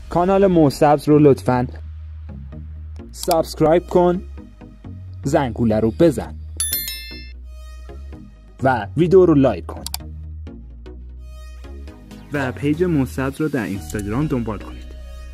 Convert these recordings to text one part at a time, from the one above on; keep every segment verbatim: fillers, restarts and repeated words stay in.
کانال موسبز رو لطفاً سابسکرایب کن، زنگوله رو بزن و ویدیو رو لایک کن و پیج موسبز رو در اینستاگرام دنبال کنید.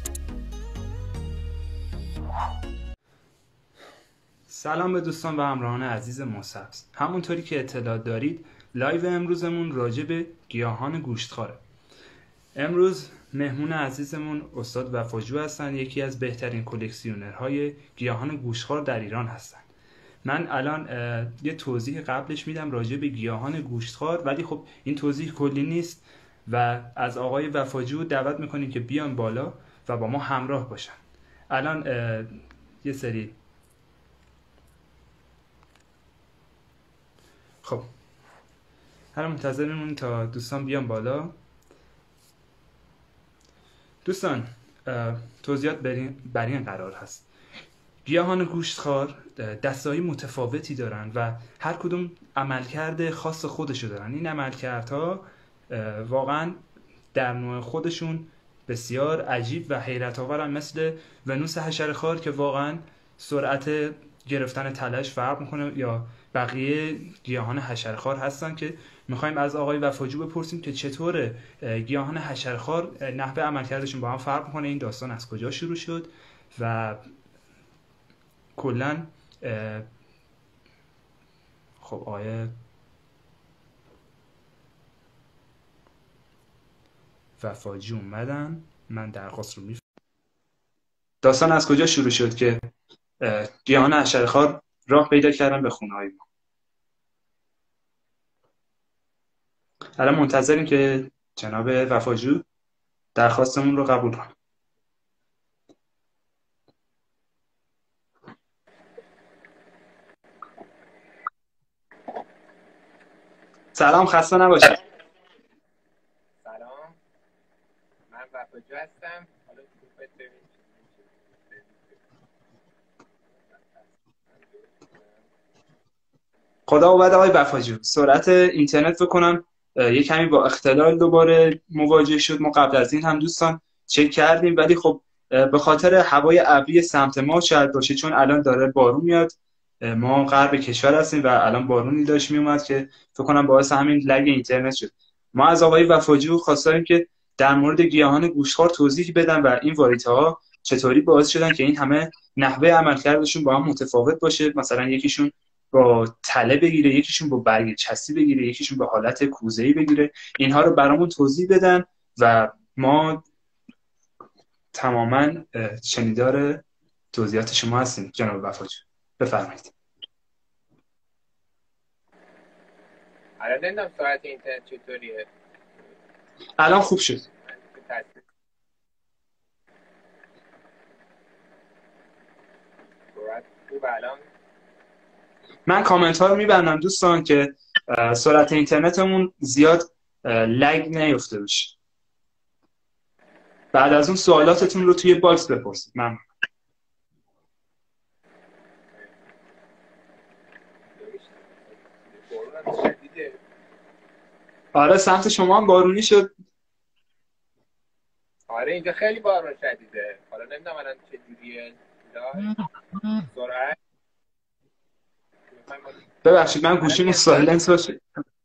سلام به دوستان و همراهان عزیز موسبز. همونطوری که اطلاع دارید لایو امروزمون راجع به گیاهان گوشتخواره. امروز مهمون عزیزمون استاد وفاجو هستن، یکی از بهترین کلکسیونرهای گیاهان گوشتخوار در ایران هستن. من الان یه توضیح قبلش میدم راجع به گیاهان گوشتخوار، ولی خب این توضیح کلی نیست و از آقای وفاجو دعوت میکنیم که بیان بالا و با ما همراه باشن. الان یه سری خب الان منتظر میمونیم تا دوستان بیان بالا. دوستان توضیحات بر این قرار هست: گیاهان گوشتخوار دسته‌های متفاوتی دارن و هر کدوم عملکرد خاص خودشو دارن. این عملکردها واقعا در نوع خودشون بسیار عجیب و حیرت آورن، مثل ونوس حشره‌خوار که واقعا سرعت گرفتن تله‌اش فرق میکنه، یا بقیه گیاهان حشره‌خوار هستن که میخوایم از آقای وفاجو بپرسیم که چطور گیاهان حشره‌خوار نحوه عملکردشون با هم فرق میکنه، این داستان از کجا شروع شد و کلا خب آقای وفاجو اومدن، من درخواست رو میفرستم. داستان از کجا شروع شد که گیاهان حشره‌خوار راه پیدا کردن به خونه های ما. الان منتظریم که جناب وفاجو درخواستمون رو قبول کنه. سلام، خسته نباشید. سلام، من وفاجو هستم. حالا خدا وفقد آقای وفاجو. سرعت اینترنت بکنم یه کمی با اختلال دوباره مواجه شد. ما قبل از این هم دوستان چک کردیم، ولی خب به خاطر هوای ابری سمت ما شاید باشه، چون الان داره بارون میاد. ما غرب کشور هستیم و الان بارونی داشت میومد که فکر کنم باعث همین لگ اینترنت شد. ما از آقای وفاجو خواستیم که در مورد گیاهان گوشتخوار توضیح بدن و این واریته ها چطوری باعث شدن که این همه نحوه عملکردشون با هم متفاوت باشه. مثلا یکیشون با تله بگیره، یکیشون با برگ چسی بگیره، یکیشون به حالت کوزه‌ای بگیره. اینها رو برامون توضیح بدن و ما تماما شنیدار توضیحات شما هستیم. جناب وفاجو بفرمایید. الان نمیدونم سرعت اینترنت چطوریه. الان خوب شد. سرعت خوب الان. من کامنت ها رو میبندم دوستان که سرعت اینترنتمون زیاد لگ نیفته باشه. بعد از اون سوالاتتون رو توی باکس بپرسید. من آره سمت شما هم بارونی شد. آره اینجا خیلی بارون شدیده. حالا نمیدونم الان چجوریه. سرعت ببخشید من گوشیمو سایلنس باشه.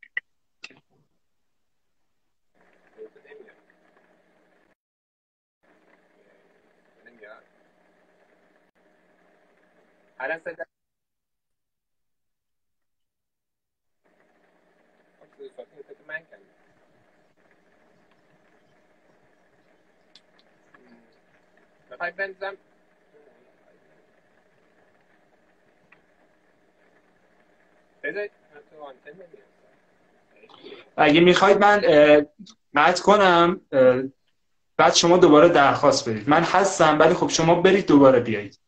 الان صدا من کردم. بخوای بنزم اگه میخواید من قطع کنم بعد شما دوباره درخواست بدید. من هستم ولی خب شما برید دوباره بیایید.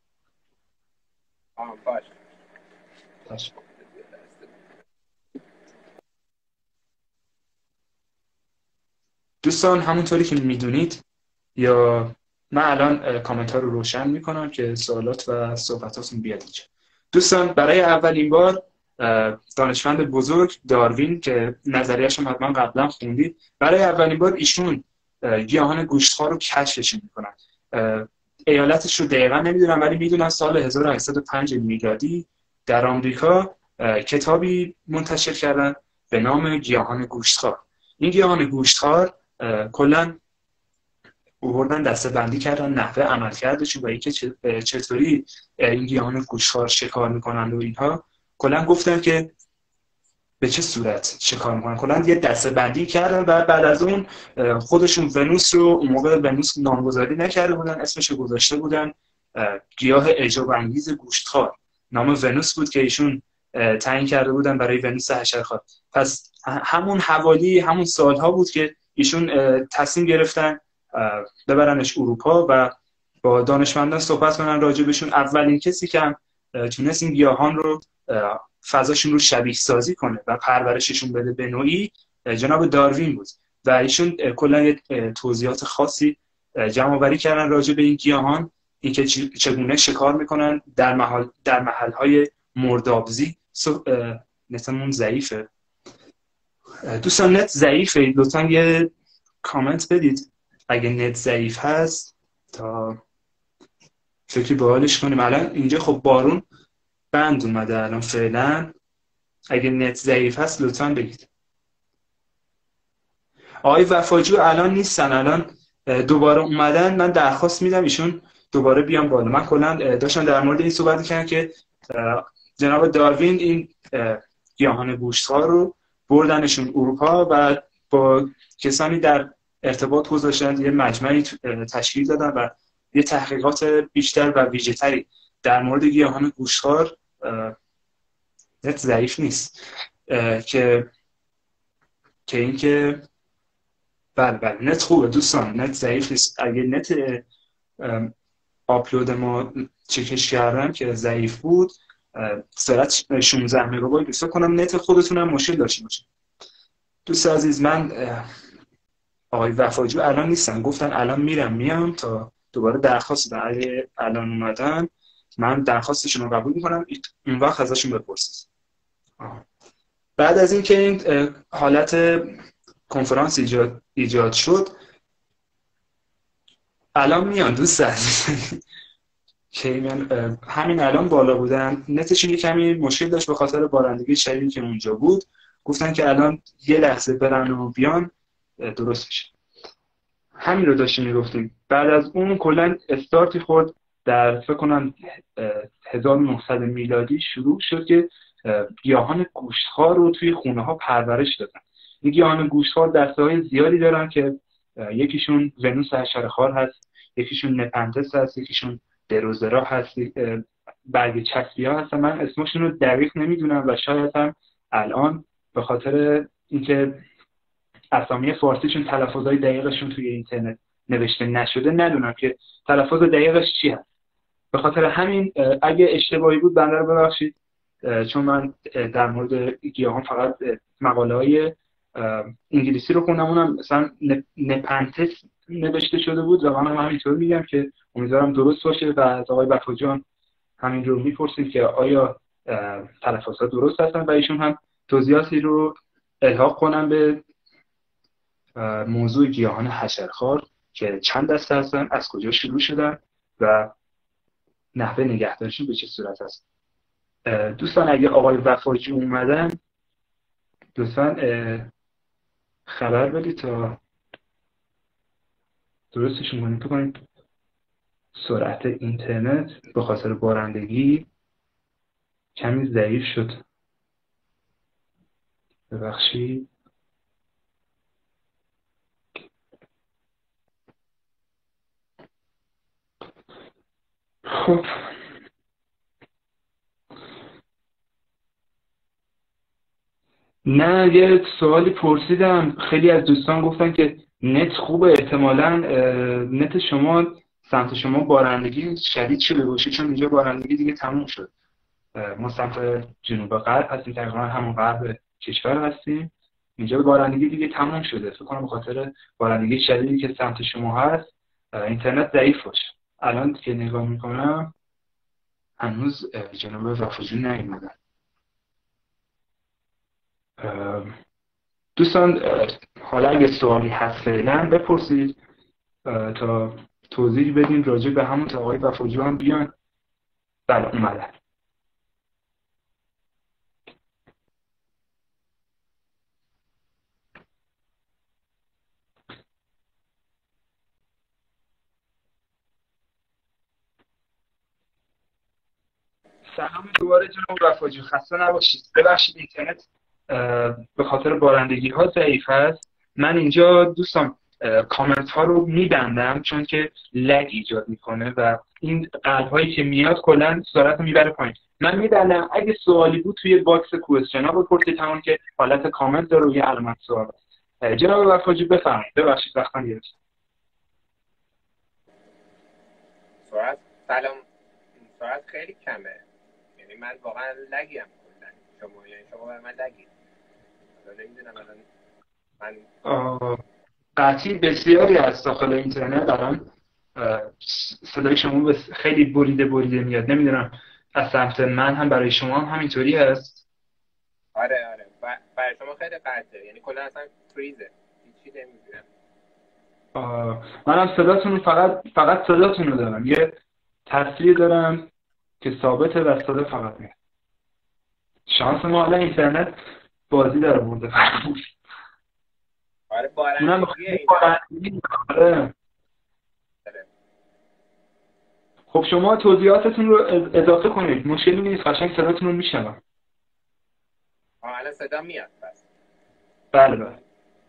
آه باش باش. دوستان همونطوری که میدونید، یا من الان کامنت ها رو روشن میکنم که سوالات و صحبتاتون بیاد اینجا. دوستان برای اولین بار دانشمند بزرگ داروین که نظریه‌اش هم حتما قبلا خوندید، برای اولین بار ایشون گیاهان گوشتخوار رو کشفش میکنن. ایالتش رو دقیقا نمیدونم ولی میدونم سال هزار و هشتصد و پنج میلادی در آمریکا کتابی منتشر کردن به نام گیاهان گوشتخوار. این گیاهان گوشتخوار کلا آوردن دسته بندی کردن نحوه عملکردشون و اینکه چطوری این گیاهان گوشتخوار شکار میکنن و اینها کلا گفتن که به چه صورت شکار میکنن. کلا یه دسته بندی کردن و بعد از اون خودشون ونوس رو اون موقع ونوس نامگذاری نکرده بودن، اسمش رو گذاشته بودن گیاه اعجاب انگیز گوشتخوار. نام ونوس بود که ایشون تعیین کرده بودن برای ونوس حشرخوار. پس همون حوالی همون سالها بود که ایشون تصمیم گرفتن ببرنش اروپا و با دانشمندان صحبت کنن راجبشون. اولین کسی که هم تونست این گیاهان رو فضاشون رو شبیه سازی کنه و پرورششون بده به نوعی جناب داروین بود و ایشون کلا یه توضیحات خاصی جمع آوری کردن راجع به این گیاهان، اینکه چگونه شکار میکنن در محل در محل‌های مردابزی. نتمون ضعیفه دوستان، نت ضعیفه، لطفاً یه کامنت بدید اگه نت ضعیف هست تا فکری به حالش کنیم. الان اینجا خب بارون بند اومده الان فعلا، اگه نت ضعیف هست لطفاً بگید. آقای وفاجو الان نیستن، الان دوباره اومدن. من درخواست میدم ایشون دوباره بیان بالا. من کلا داشتم در مورد این صحبت می‌کردم که جناب داروین این گیاهان گوشتخوار رو بردنشون اروپا و با کسانی در ارتباط گذاشتن، یه مجمعی تشکیل دادن و یه تحقیقات بیشتر و ویژه‌تری در مورد گیاهان گوشتخوار. نت ضعیف نیست که که اینکه بله بله نت خوبه دوستان، نت ضعیف نیست. اگه نت آپلود ما چکش کردم که ضعیف بود، سرعت شانزده مگابایت دوست کنم نت خودتون هم مشکل داشته باشه. دوست عزیز من آقای وفاجو الان نیستن، گفتن الان میرم میام تا دوباره درخواست بدن. اگه الان اومدن من درخواستشون رو قبول میکنم، اون وقت ازشون بپرسید. بعد از اینکه این حالت کنفرانس ایجاد ایجاد شد، الان میان دوست عزیز که من همین الان بالا بودن، نتشون یه کمی مشکل داشت به خاطر بارندگی شدیدی که اونجا بود. گفتن که الان یه لحظه برن و بیان درست میشه. همین رو داشتیم میگفتیم. بعد از اون کلا استارتی خورد در فکر کنم هزار و نهصد میلادی شروع شد که گیاهان گوشتخوار رو توی خونه ها پرورش دادن. این گیاهان گوشتخوار دسته‌های زیادی دارن که یکیشون ونوس حشره‌خوار هست، یکیشون نپنتس هست، یکیشون دروزرا هست، برگ چسبی‌ها هستن. من اسمشون رو دقیق نمیدونم و شاید هم الان به خاطر اینکه اسامی فارسیشون تلفظهای دقیقشون توی اینترنت نوشته نشده ندونم که تلفظ دقیقش چی هست. به خاطر همین اگه اشتباهی بود بنده رو ببخشید، چون من در مورد گیاهان فقط مقاله‌های انگلیسی رو خوندم، اونم مثلا نپنتس نوشته شده بود و من هم همینطور میگم که امیدوارم درست باشه و از آقای وفاجان همین رو میپرسیم که آیا تلفظات درست هستن و ایشون هم توضیحاتی رو الحاق کنن به موضوع گیاهان حشره‌خوار که چند دسته هستن، از کجا شروع شدن و نحوه نگهداریشون به چه صورت هست. دوستان اگه آقای وفاجی اومدن لطفاً خبر بدید تا درستشون کنید. تو کنید سرعت اینترنت به خاطر بارندگی کمی ضعیف شد، ببخشید. خب نه، یه سوالی پرسیدم، خیلی از دوستان گفتن که نت خوبه، احتمالاً نت شما سمت شما بارندگی شدید شده باشه، چون اینجا بارندگی دیگه تموم شد. ما سمت جنوب غرب هستیم، تقریبا همون غرب کشور هستیم، اینجا بارندگی دیگه تموم شده. فکر کنم به خاطر بارندگی شدیدی که سمت شما هست اینترنت ضعیف باشه. الان که نگاه میکنم هنوز جناب وفاجو نیومدن. دوستان حالا اگه سوالی هست فعلا بپرسید تا توضیح بدیم راجع به همون تا آقای وفاجو هم بیان. بله اومدن. سلام دوباره جناب وفاجو، خسته نباشید. ببخشید اینترنت به خاطر بارندگی ها ضعیف هست. من اینجا دوستان کامنت ها رو میبندم چون که لگ ایجاد میکنه و این قلب هایی که میاد کلا سرعت رو میبره پایین. من میبندم. اگه سوالی بود توی باکس کوئسچن ها بپرسید، همون که حالت کامنت داره و یه علامت سوال است. جناب وفاجو بفرمایید. ببخشید وقتم گرفتم. سرعت سلام سرعت خیلی کمه، یعنی من واقعا لگی هم کلا شما یعنی شما برای من لگی نمیدونم الان من قطعی بسیاری از داخل اینترنت الان صدای شما خیلی بریده بریده میاد. نمیدونم از سمت من هم برای شما هم همینطوری هست؟ آره آره برای شما خیلی قطعه، یعنی کلا اصلا فریزه، هیچی نمیدونم. منم صداتون رو فقط فقط صداتون رو دارم، یه تصویر دارم که ثابته و صدا فقط میاد. شانس ما الان اینترنت بازی داره برده. آره بارندگیه اینجا. خب شما توضیحاتتون رو اضافه کنید، مشکلی نیست، قشنگ صداتون رو میشنوم. آه الان صدا میاد پس. بله بله.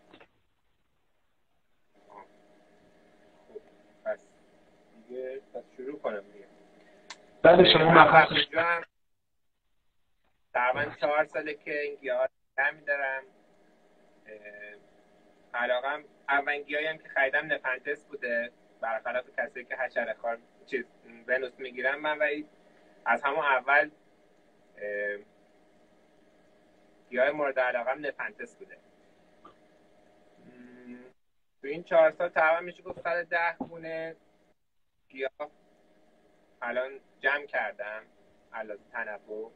خب پس دیگه پس شروع کنم دیگه. بله شما مخصوص تقریبا چهار ساله که این گیاه کمی دارم. علاقم اولین گیاهی هم که خریدم نپنتس بوده، برخلاف کسایی که حشره خوار چیز ونوس میگیرم، من ولی از همون اول گیاه مورد علاقم نپنتس بوده. تو این چهار سال تقریبا میشه گفت صد ده گونه گیاه الان جمع کردم علاوه تنوع.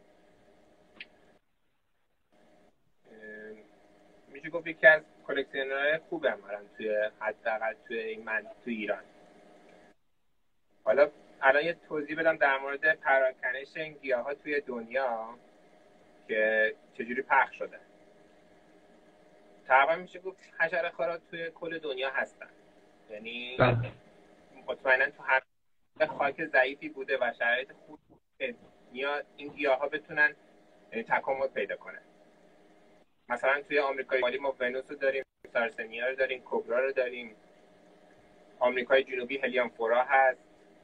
میشه گفت یکی از کلکسیونرهای خوبم الان توی حداقل توی این من توی ایران. حالا الان یه توضیح بدم در مورد پراکنش این گیاها توی دنیا که چجوری پخش شده. تقریبا میشه گفت حشره خوارا توی کل دنیا هستن، یعنی مطمئنا تو هر خاک ضعیفی بوده و شرایط خوب که این گیاها بتونن تکامل پیدا کنن. مثلا توی آمریکای شمالی ما ونوس رو داریم، سارسنیا رو داریم، کبرا رو داریم. آمریکای جنوبی هلیانفورا هست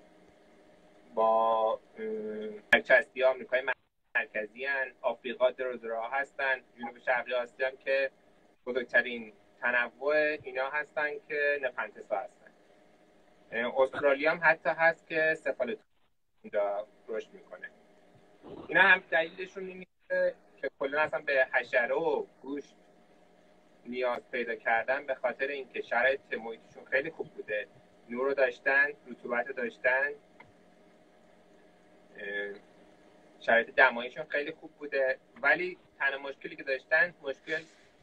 با برچسبی. آمریکای مرکزی هن. آفریقا دروزرا هستن. جنوب شرقی آسیا که بزرگترین تنوع اینا هستن که نپنتسا هستن. استرالیا هم حتی هست که سفالتون اینجا رشد میکنه. اینا هم دلیلشون اینه که کلا اصلا به حشره و گوشت نیاز پیدا کردن به خاطر اینکه شرایط محیطشون خیلی خوب بوده، نور رو داشتن، رطوبت داشتن، شرایط دماییشون خیلی خوب بوده، ولی تنها مشکلی که داشتن مشکل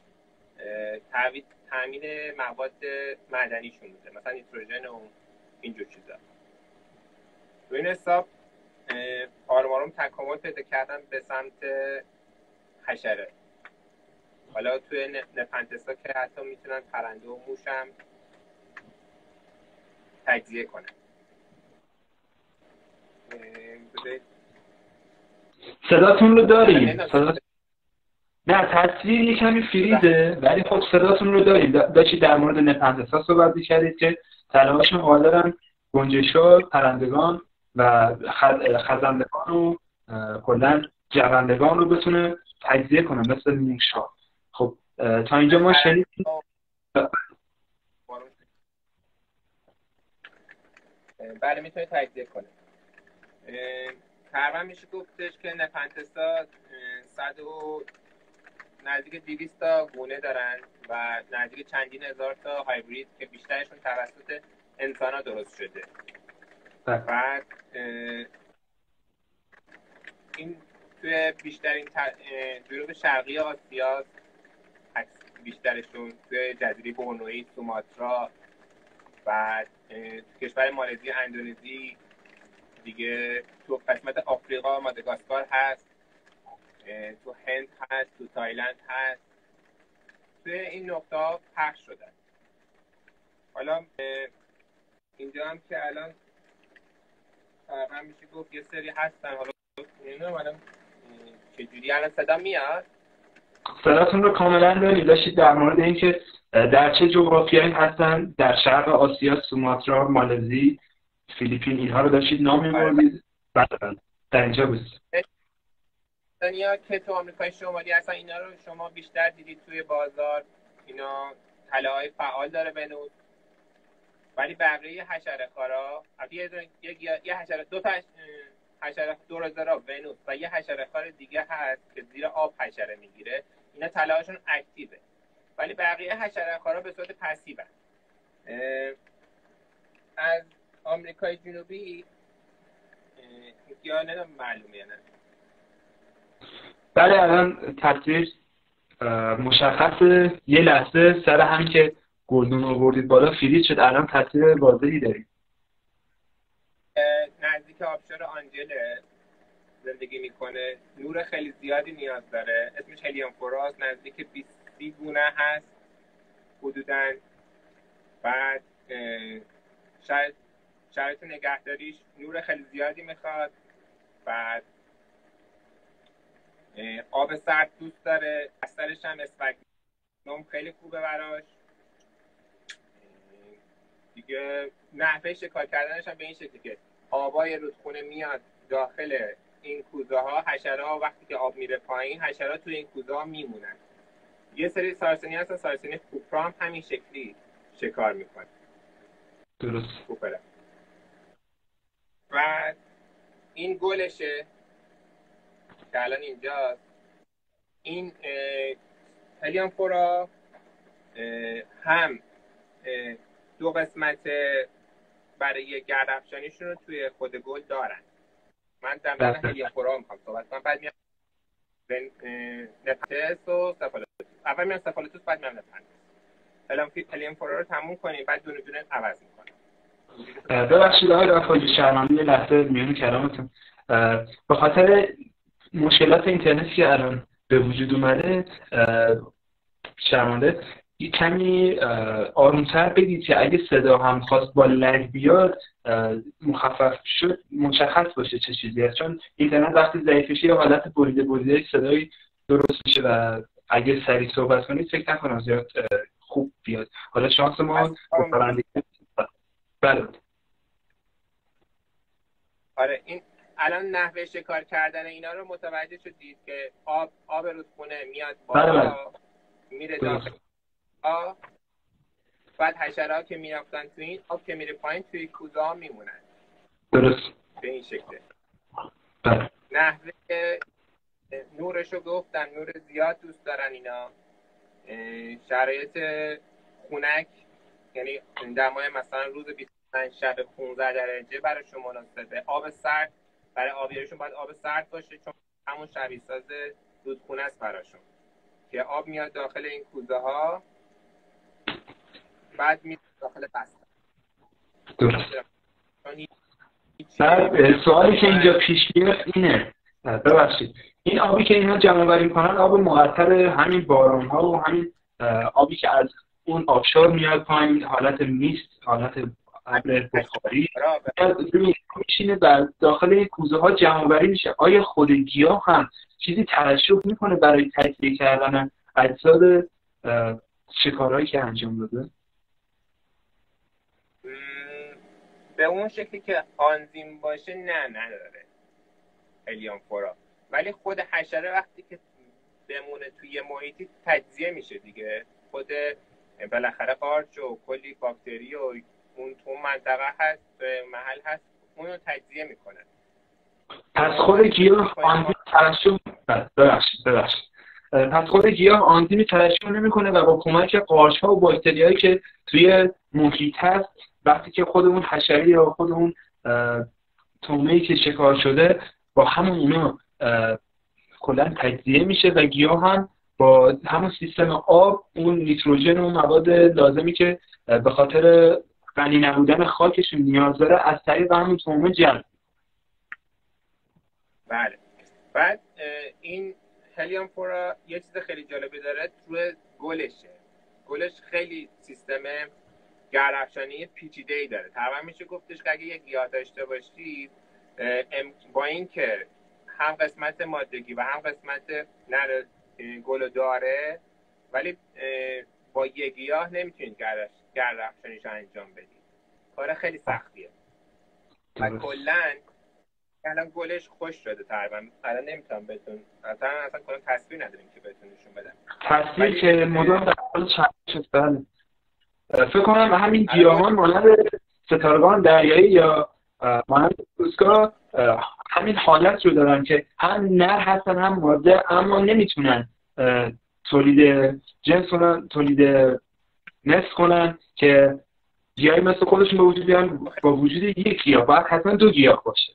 تامین مواد معدنیشون بوده، مثلا نیتروژن و اینجور چیزا. تو این حساب آروم آروم تکامل پیدا کردن به سمت حشره. حالا توی نپنتسا که حتی میتونن پرنده و موش هم تجزیه کنن. صداتون رو داریم. صدا... نه تصویر یه کمی فریزه ولی خب صداتون رو داریم. داشتید در مورد نپنتسا صحبت می‌کردید که تلاقیشون قادرن گنجش‌ها، پرندگان و خزندگان و کلاً جوندگان رو بتونه تجزیه کنه مثل موش‌ها. خب تا اینجا ما شنیدیم. بله میتونه تجزیه کنه. تقریبا میشه گفتش که نپنتسا صد و نزدیک دویست تا گونه دارن و نزدیک چندین هزار تا هایبرید که بیشترشون توسط انسان‌ها درست شده. بعد این توی بیشترین جنوب شرقی آسیا بیشترشون توی جزیره بورنوئی، سوماترا، بعد تو کشور مالزی، اندونزی دیگه، تو قسمت آفریقا ماداگاسکار هست، تو هند هست، تو تایلند هست. توی این نقطه ها پخش شدن. حالا اینجا هم که الان تقریبا میشه گفت یه سری هستن. حالا نمیدونم الان چجوری الان صدا میاد؟ صداتون رو کاملا دارید. داشتید در مورد اینکه در چه جغرافیایی هستن، در شرق آسیا، سوماترا، مالزی، فیلیپین، اینها رو داشتید نام می‌بردید. بعد در اینجا بود دنیا که تو آمریکای شمالی هستن، اینا رو شما بیشتر دیدید توی بازار. اینا طلاهای فعال داره بنوز، ولی بقیه حشره خارا یه یه یه حشره دو تا حشره دورزارا ونوس و یه حشره خار دیگه هست که زیر آب حشره میگیره. اینا طلاهاشون اکتیوه، ولی بقیه حشره خارا به صورت پسیو هست. از آمریکای جنوبی یا نه معلومه یا نه؟ بله الان تصویر مشخصه. یه لحظه سر همین که گلدون آوردید بالا فریز شد، الان تصویر واضحی داریم. نزدیک آبشار آنجل زندگی میکنه، نور خیلی زیادی نیاز داره، اسمش هلیوم-فوراست، نزدیک بیست گونه هست حدوداً. بعد شاید شرایط نگهداریش نور خیلی زیادی میخواد. بعد آب سرد دوست داره، اثرش هم اسفگنوم خیلی خوبه براش. دیگه نحوه شکار کردنش هم به این شکلی که آبای رودخونه میاد داخل این کوزه ها، حشره ها وقتی که آب میره پایین حشرات توی این کوزه ها میمونن. یه سری سارسنی هستن، سارسنی کوپرا هم همین شکلی شکار میکنه. درست. کوپرا. و این گلشه که الان اینجاست. این هلیوم-فورا هم دو قسمت برای گردافشانیشون رو توی خود گل دارن. من در مورد هلیوم-فورا میخوام صحبت کنم، بعد میام نپنتس و سفالوتوس. اول میام سفالوتوس، بعد میام نپنتس. هلیوم-فورا رو تموم کنیم، بعد دونه دونه عوض میکنم. ببخشید آقای رفاجی شرمنده، یه لحظه میون کلامتون. به خاطر مشکلات اینترنتی که الان به وجود اومده شرمنده کمی آرومتر بگید که اگه صدا هم خواست با لگ بیاد مخفف شد مشخص باشه چه چیزی هست، چون اینترنت وقتی ضعیف میشه یه حالت بریده بریده صدایی درست میشه و اگه سریع صحبت کنید فکر نکنم زیاد خوب بیاد. حالا شانس ما بله. آره این الان نحوه شکار کردن اینا رو متوجه شدید که آب آب رودخونه میاد بالا میره داخل آب، بعد حشره‌ها که میرفتن تو این آب که میره پایین توی کوزه ها میمونن. درست. به این شکله. بله. نحوه نورشو گفتم، نور زیاد دوست دارن اینا. شرایط خنک، یعنی دمای مثلا روز بیست و پنج شب پانزده درجه براشون مناسبه. آب سرد برای آبیاریشون باید آب سرد باشه، چون همون شبیه ساز رودخونه است براشون که آب میاد داخل این کوزه ها، بعد میاد داخل بسته. درست. سوالی که اینجا پیش میاد اینه، ببخشید این آبی که اینا جمع آوری میکنن آب معطر همین باران ها و همین آبی که از اون آبشار میاد پایین، حالت میست، حالت ابر بخاری میشینه و داخل این کوزه ها جمع آوری میشه. آیا خود گیاه هم چیزی ترشح میکنه برای تجزیه کردن اجساد شکارهایی که انجام داده؟ به اون شکلی که آنزیم باشه نه نداره هلیوم-فورا، ولی خود حشره وقتی که بمونه توی محیطی تجزیه میشه دیگه. خود بالاخره قارچ و کلی باکتری و اون تو منطقه هست، محل هست، اونو تجزیه میکنه. پس خود گیاه آنزیم ترشح ببخشید ببخشید پس خود گیاه آنزیمی ترشح نمیکنه و با کمک قارچ‌ها و باکتریایی که توی محیط هست وقتی که خود اون حشره یا خود اون تومه‌ای که شکار شده با همون اونا کلا تجزیه میشه و گیاه هم با همون سیستم آب اون نیتروژن و مواد لازمی که به خاطر غنی نبودن خاکشون نیاز داره از طریق همون تومه جلب. بله. بعد این هلیوم فورا یه چیز خیلی جالبی داره روی گلشه. گلش خیلی سیستم گردافشانی پیچیده‌ای داره. تقریبا میشه گفتش که اگه یک گیاه داشته باشید با اینکه هم قسمت مادگی و هم قسمت نر گل داره، ولی با یک گیاه نمیتونید گردافشانیشو انجام بدید. کار خیلی سختیه. و کلاً الان گلش خوش شده تقریبا. الان نمیتونم بهتون اصلا اصلا کلا تصویر نداریم که بهتون نشون بدم. تصویر که مدام در حال چرخش بله. فکر کنم همین گیاهان مانند ستارگان دریایی یا مانند روزگار همین حالت رو دارن که هم نر هستن هم ماده، اما نمیتونن تولید جنس کنن، تولید نسل کنن که گیاهی مثل خودشون به وجود بیان با وجود یک گیاه. باید حتما دو گیاه باشه.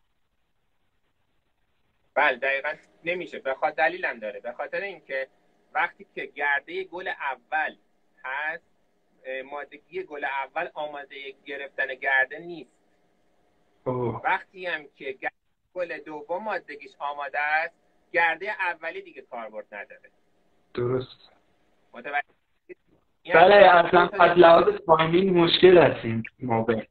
بله دقیقا نمیشه. بخاطر دلیلم داره. به خاطر اینکه وقتی که گرده گل اول هست، مادگی گل اول آماده گرفتن گرده نیست. اوه. وقتی هم که گل دوم مادگیش آماده است، گرده اولی دیگه کاربرد نداره. درست. متوجه؟ بله اصلا از لحاظ تایمینگ مشکل هست این موقع.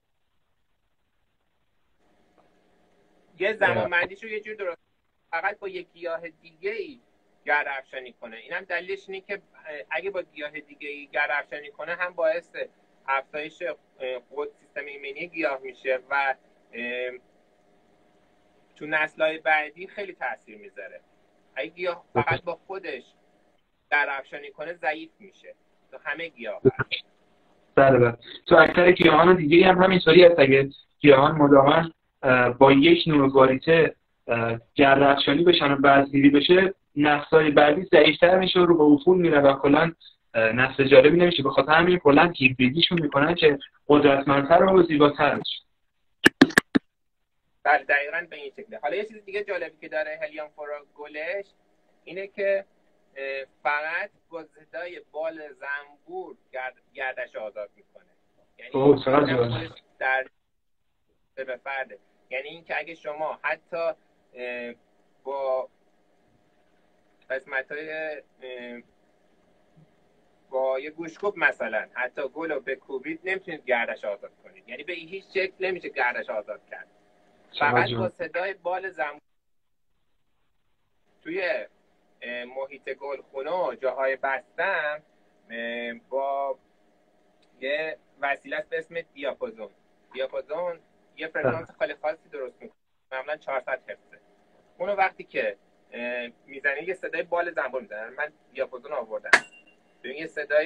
یه زمانبندیشو یه جور درست فقط با یک گیاه دیگه ای گردافشانی کنه. اینم دلیلش اینه که اگه با گیاه دیگه ای گردافشانی کنه هم باعث افزایش قد سیستم ایمنی گیاه میشه و تو نسل‌های بعدی خیلی تاثیر میذاره. اگه گیاه فقط با خودش گردافشانی کنه ضعیف میشه. تو همه گیاه هست. بله بله. تو اکثر گیاهان دیگه هم همینطوری هست. اگه گیاهان مداوم با یک نوع واریته گردافشانی بشن و بذرگیری بشه، نسل‌های بعدی ضعیف‌تر میشه و رو به افول میره و کلا نسل جالبی نمیشه. به خاطر همین کلا هیبریدیشون میکنن که قدرتمندتر و زیباتر بشه. بله دقیقاً به این شکله. حالا یه چیز دیگه جالبی که داره هلیوم فورا گلش اینه که فقط با صدای بال زنبور گرد، گردش آزاد میکنه. یعنی اوه چقدر جالب. در به فرده. یعنی اینکه اگه شما حتی با قسمت‌های با یه گوشکوب مثلا حتی گل رو بکوبید نمیتونید گردش آزاد کنید. یعنی به هیچ شکل نمیشه گردش آزاد کرد. فقط با صدای بال زنبور توی محیط گلخونه و جاهای بستم با یه وسیله است به اسم دیاپازون. دیاپازون یه فرکانس خیلی خاصی درست میکنه. معمولا چهارصد هرتز. اونو وقتی که میزنی یه صدای بال زنبور میزنه. من دیاپازون آوردم. ببین یه صدای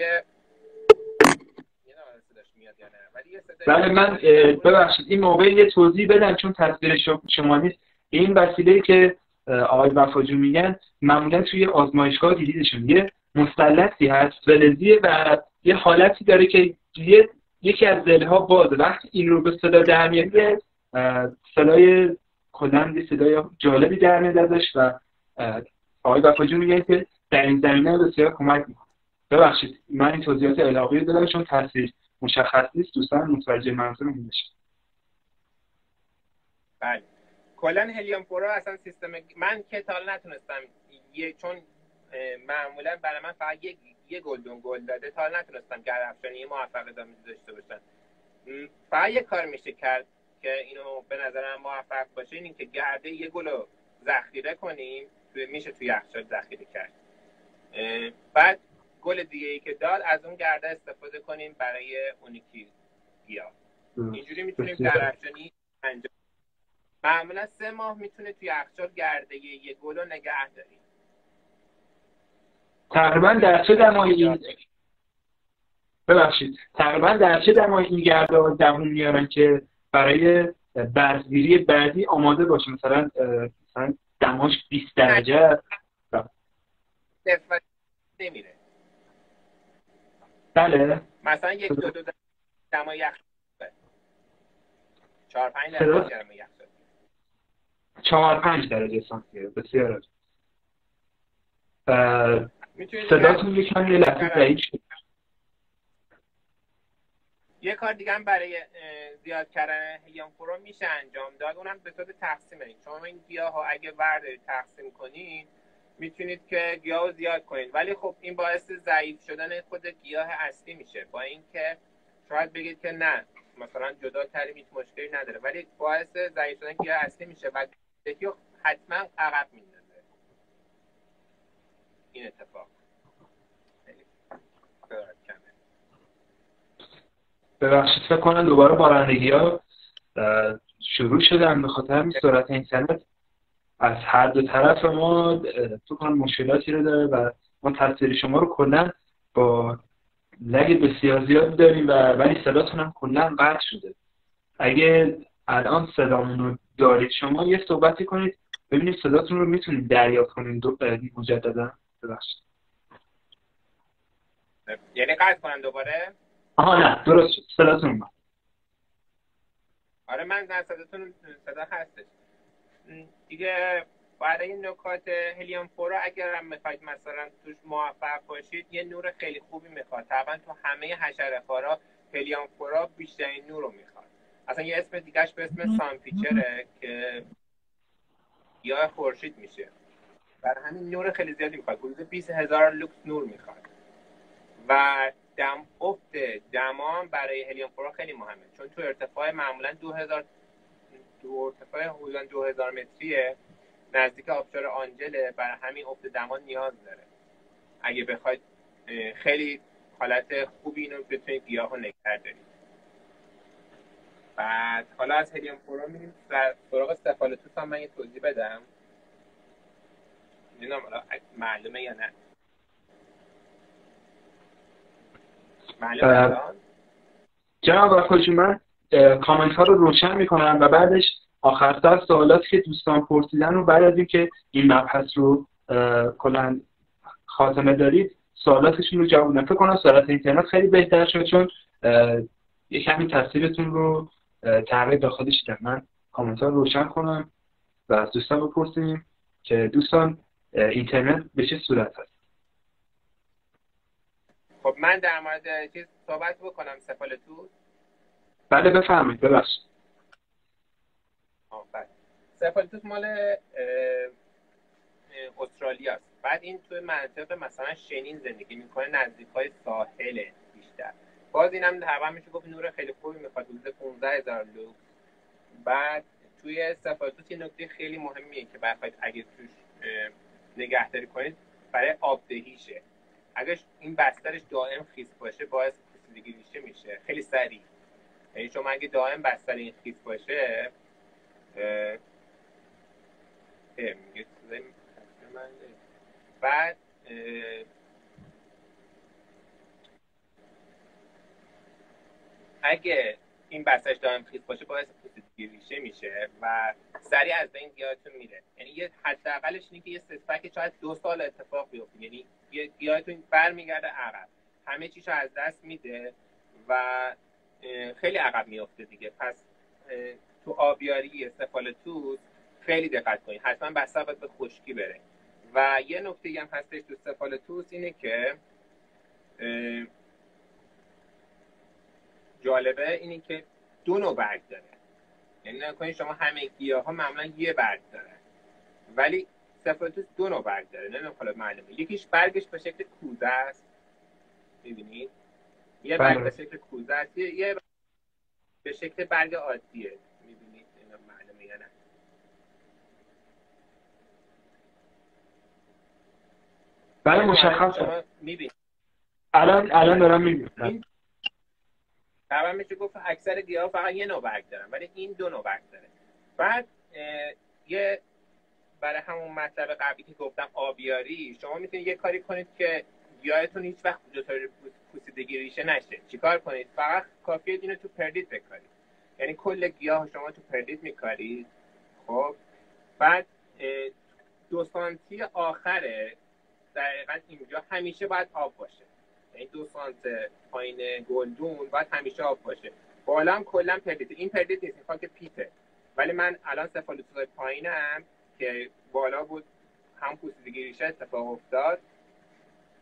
یه نوع صداش میاد یا نه. ولی یه صدای بله من ببخشید این موقع یه توضیح بدم چون تصویر شما نیست. این وسیله‌ای که آقای وفاجو میگن معمولا توی آزمایشگاه دیدیدشون. یه مثلثی هست فلزیه و یه حالتی داره که یه یکی از ذلها بازه. وقتی این رو به صدا در میاری صدای کلاً صدای جالبی در میاد ازش و آقای وفاجو میگن که در این زمینه بسیار کمک میکنه. ببخشید من این توضیحات اضافی رو دادم چون تصویر مشخص نیست. دوستان متوجه منظورم میشه. بله. کلا هلیوم فورا اصلا سیستم من که تا حالا نتونستم یه چون معمولا برای من فقط یک یه گلدون گل داده تا حالا نتونستم گردافشانی موفق دامیزی داشته باشم. فقط یه کار میشه کرد که اینو به نظرم موفق باشه این که گرده یه گلو ذخیره کنیم توی میشه توی یخچال ذخیره کرد. بعد گل دیگه ای که داد از اون گرده استفاده کنیم برای اونیکی گیاه. اینجوری میتونیم گردافشانی انجام. معمولا سه ماه میتونه توی یخچال گرده یه گل رو نگه داریم. تقریبا در چه دمایی این ببخشید تقریبا در چه دمایی این گرده ها دووم میارن که برای بذرگیری بعدی آماده باشه؟ مثلا مثلا دماش بیست درجه صفر نمیره. بله مثلا یک دو دو دمای یخچال چهار پنج درجه گرمای یخچال چهار پنج درجه سانتیگراد. بسیار میتونید صداتون یکم یه لحظه ضعیف شد. یه کار دیگه هم برای زیاد کردن هلیوم فور میشه انجام داد، اونم به صورت تقسیمه. شما این گیاها اگه بردارید تقسیم کنید میتونید که گیاه رو زیاد کنید، ولی خب این باعث ضعیف شدن خود گیاه اصلی میشه. با اینکه شاید بگید که نه مثلا جدا کردیم هیچ مشکلی نداره، ولی باعث ضعیف شدن گیاه اصلی میشه و یکی رو حتما عقب میندازه این اتفاق. ببخشید فکر کنم دوباره بارندگی ها شروع شدن به خاطر همین سرعت اینترنت از هر دو طرف ما تو کنم مشکلاتی رو داره و ما تصویر شما رو کلا با لگ بسیار زیاد داریم و ولی صداتون هم کلا قطع شده. اگه الان صدامون رو دارید شما یه صحبتی کنید ببینید صداتون رو میتونید دریافت کنید دو مجددا. ببخشید یعنی قطع کنم دوباره؟ آها نه درست شد صداتون اومد. آره من در صداتون صدا هستش دیگه. برای این نکات هلیوم فور اگر هم میخواید مثلا توش موفق باشید یه نور خیلی خوبی میخواد. طبعا تو همه حشره خوارا هلیوم فور بیشترین نور رو میخواد. اصلا یه اسم دیگهش به اسم سان پیچره که گیاه خورشید میشه. برای همین نور خیلی زیادی میخواد، حدود بیست هزار لوکس نور میخواد و دم افت دمام برای هلیوم فور خیلی مهمه، چون تو ارتفاع معمولا دو هزار تو ارتفاع حدودا دو هزار متریه نزدیک آبشار آنجله. برای همین افت دما نیاز داره. اگه بخواید خیلی حالت خوبی اینو بتونید گیاه رو نگه دارید. بعد حالا از هلیوم فور میریم سراغ سفالوتوس. هم من یه توضیح بدم نمیدونم حالا معلومه یا نه. معلومه الان؟ جناب آقای من کامنت ها رو روشن میکنم و بعدش آخر سر سوالاتی که دوستان پرسیدن رو بعد از اینکه این مبحث رو کلا خاتمه دارید سوالاتشون رو جواب بدم. فکر کنم سرعت اینترنت خیلی بهتر شد چون یه کمی تصویرتون رو تغییر داخلش دادم. من کامنت ها رو روشن کنم و از دوستان بپرسیم که دوستان اینترنت به چه صورت هست. خب من در مورد چیز صحبت بکنم سفالوتوس. بله بفرمایید. ببخشید. آفرین. سفالوتوس مال استرالیا است. بعد این توی منطقه مثلا شنین زندگی میکنه، نزدیکای ساحل بیشتر. باز اینم طبعا میشه گفت نور خیلی خوبی میخواد، حدود پانزده هزار لوکس. بعد توی سفالوتوس یه نکته خیلی مهمیه که بخواید اگه توش نگهداری کنید برای آبدهیشه. اگه این بسترش دائم خیس باشه باعث پوسیدگی ریشه میشه خیلی سریع. یعنی شما اگه دائم بستر این خیس باشه اه میگه بعد اگه این بسترش دائم خیس باشه باعث پوسیدگی ریشه میشه و سریع از بین گیاهتون میره. یعنی یه حداقلش اینه که یه ستبک شاید دو سال اتفاق بیفته، یعنی گیاهتون برمیگرده عقب، همه چیشو از دست میده و خیلی عقب میفته دیگه. پس تو آبیاری سفالوتوس خیلی دقت کنید، حتما بستر باید به خشکی بره. و یه نکته هم هستش تو سفالوتوس اینه که جالبه اینه که دو نوع برگ داره. یعنی نکنید شما همه گیاها معمولا یه برگ داره، ولی سفالوتوس دو نوع برگ داره. نمیدونم حالا معلومه. یکیش برگش به شکل کوزه است، می‌بینید؟ یه برگ به شکل کوزه است، یه به شکل برگ عادیه. می‌بینید اینا معلومه یا نه؟ بله مشخصه. می‌بینید الان الان دارم می‌بینم. طبعا میشه گفت اکثر گیاها فقط یه نوع برگ دارن، ولی این دو نوع برگ داره. بعد یه برای همون مطلب قبلی که گفتم آبیاری، شما میتونید یه کاری کنید که گیاهتون هیچ وقت دچار پوسیدگی ریشه نشه. چیکار کنید؟ فقط کافیه اینو تو پردیت بکارید. یعنی کل گیاه شما تو پردیت میکارید. خب بعد دو سانتی آخره دقیقاً اینجا همیشه باید آب باشه. یعنی دو سانت پایین گلدون باید همیشه آب باشه. بالا هم کلا پردیت. این پردیت نیست، این خاک پیته. ولی من الان سفالوتوس پایینم که بالا بود هم پوسیدگی ریشه اتفاق افتاد.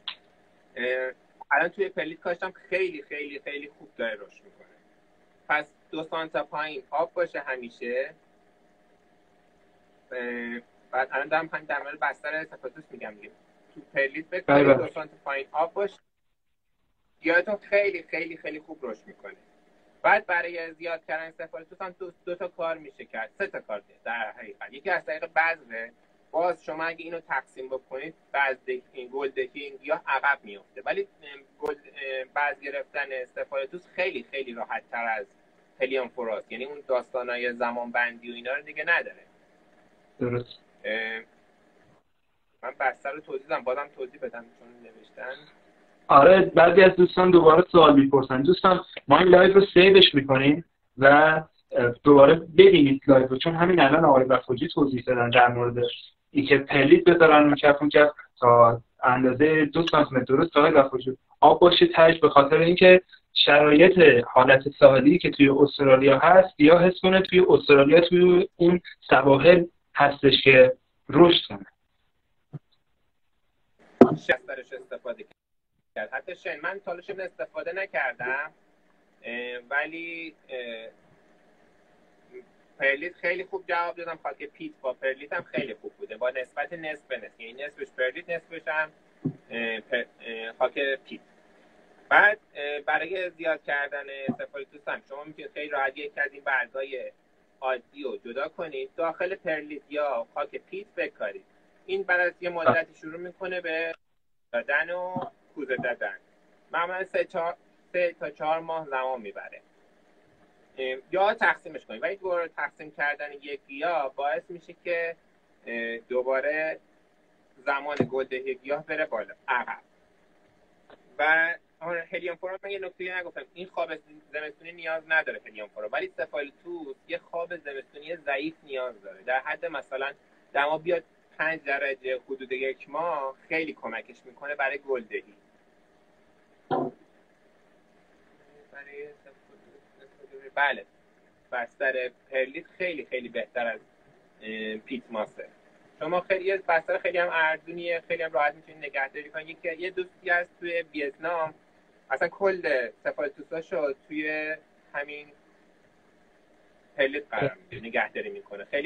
الان توی پرلیت کاشتم خیلی خیلی خیلی خوب داره رشد میکنه. پس دو سانت تا پایین آب باشه همیشه. بعد الان دارم همین در مورد بستر سفالتوس میگم دیگه. تو پرلیت بکنید دو سانت پایین آب باشه، گیاهتون خیلی خیلی خیلی خوب رشد میکنه. بعد برای زیاد کردن سفالتوس هم دو, دو تا کار میشه کرد، سه تا کار در حقیقت. یکی از طریق بذره. باز شما اگه اینو تقسیم بکنید بذر این گلدهی این گیاه عقب میفته، ولی گل بذر گرفتن سفالتوس خیلی خیلی راحت تر از هلیوم فوراست، یعنی اون داستانای زمان بندی و اینا رو دیگه نداره. درست. من بستر رو توضیح دادم، بازم توضیح بدم چون نوشتن. آره بعضی از دوستان دوباره سوال میپرسن. دوستان ما این لایو رو سیوش میکنیم و دوباره ببینید لایو رو، چون همین الان آقای وفاجی توضیح دادن در مورد اینکه پرلیت بذارن اون کف اون کف تا اندازه دو سانتی متر. درست آقای وفاجی؟ آب باشه تهش، به خاطر اینکه شرایط حالت ساحلی که توی استرالیا هست یا حس کنه توی استرالیا توی اون سواحل هستش که رشد کنه. شسترش استفاده کرد. حتی شن من تالش استفاده نکردم، ولی پرلیت خیلی خوب جواب دادم. خاک پیت با پرلیت هم خیلی خوب بوده، با نسبت نصف به نصف، یعنی نصفش پرلیت نصفش هم خاک پیت. بعد برای زیاد کردن سفالتوس هم شما میتونید خیلی راحت یک از این برگای عادی رو جدا کنید، داخل پرلیت یا خاک پیت بکارید. این بعد از یه مدتی شروع میکنه به دادن و کوزه دادن. معمولا سه, چهار، سه تا چهار ماه زمان میبره. یا تقسیمش کنید، ولی دوباره تقسیم کردن یک گیاه باعث میشه که دوباره زمان گلدهی گیاه بره بالا عقب. و هلیوم فورا من یه نکته نگفتم، این خواب زمستونی نیاز نداره هلیوم فورا، ولی سفالتوس یه خواب زمستونی ضعیف نیاز داره. در حد مثلا دما بیاد پنج درجه حدود یک ماه خیلی کمکش میکنه برای گلدهی. برای بله بستر پرلیت خیلی خیلی بهتر از پیت ماسه. شما خیلی یه بستر خیلی هم ارزونیه، خیلی هم راحت میتونید نگهداری کنید. یکی یه دوستی هست توی ویتنام اصلا کل سفالتوساشو توی همین پرلیت قرار میده، نگهداری میکنه. خیلی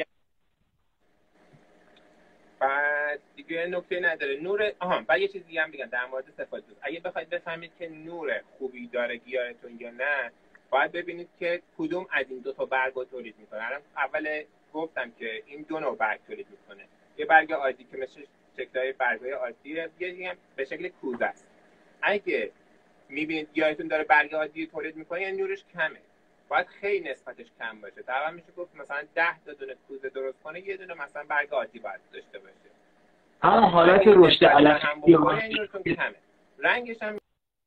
بعد دیگه نکته نداره. نور آها بعد یه چیز دیگه هم بگم در مورد سفالتوس. اگه بخواید بفهمید که نور خوبی داره گیاهتون یا نه، باید ببینید که کدوم از این دو تا برگو تولید میکنه. الان اول گفتم که این دو نوع برگ تولید میکنه. یه برگ عادی که مثل شکل‌های برگ‌های عادیه، یه دیگه هم به شکل کوزه است. اگه میبینید گیاهتون داره برگ عادی تولید میکنه، یعنی نورش کمه. باید خیلی نسبتش کم باشه. تقریبا میشه گفت مثلا ده تا دونه کوزه درست کنه، یه دونه مثلا برگ عادی باید داشته باشه. هم حالت رشد علفی نورتون کمه. رنگش هم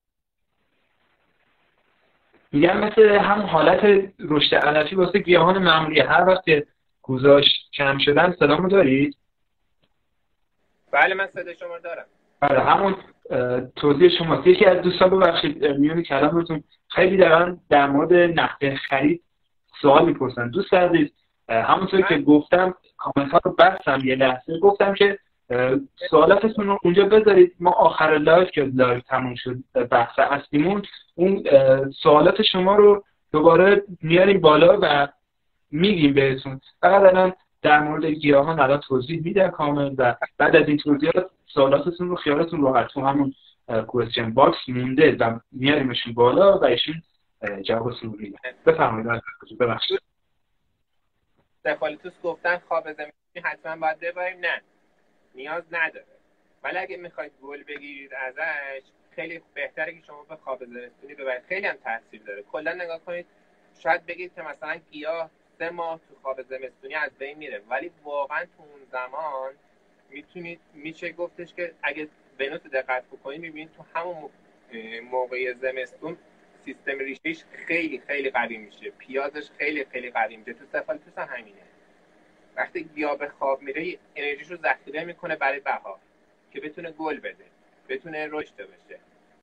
میگم مثل هم حالت رشد علفی واسه گیاهان معمولی. هر وقت که کوزاش کم شدن صدامو دارید؟ بله من صدا شما دارم. بله همون توضیح شماست. یکی از دوستان ببخشید میون کلامتون خیلی دارن در مورد نقد خرید سوال میپرسن. دوست عزیز همونطور که گفتم کامنت ها رو بستم یه لحظه، گفتم که سوالاتتون رو اونجا بذارید. ما آخر لایو که لایو تموم شد بحث اصلیمون، اون سوالات شما رو دوباره میاریم بالا و میگیم بهتون. فقط الان در مورد گیاهان الان توضیح میدم کامل و بعد از این توضیحات سوالاتتون رو خیالتون راحت تو همون کوئسچن باکس مونده و میاریمشون بالا و ایشون جوابتون رو میدن. بفرمایید. ببخشید. سفالتوس گفتن خواب زمینی حتما باید ببریم؟ نه نیاز نداره، ولی اگه میخواید گل بگیرید ازش خیلی بهتره که شما به خواب زمستونی ببرید. خیلی هم تاثیر داره. کلا نگاه کنید، شاید بگید که مثلا گیاه سه ماه تو خواب زمستونی از بین میره، ولی واقعا تو اون زمان میتونید میشه گفتش که اگه ونوس دقت بکنید میبینید تو همون موقع زمستون سیستم ریشه‌اش خیلی خیلی قوی میشه، پیازش خیلی خیلی قوی میشه. تو سفالتوس هم همینه. وقتی گیاه به خواب میره انرژیشو ذخیره میکنه برای بهار که بتونه گل بده، بتونه رشد بشه.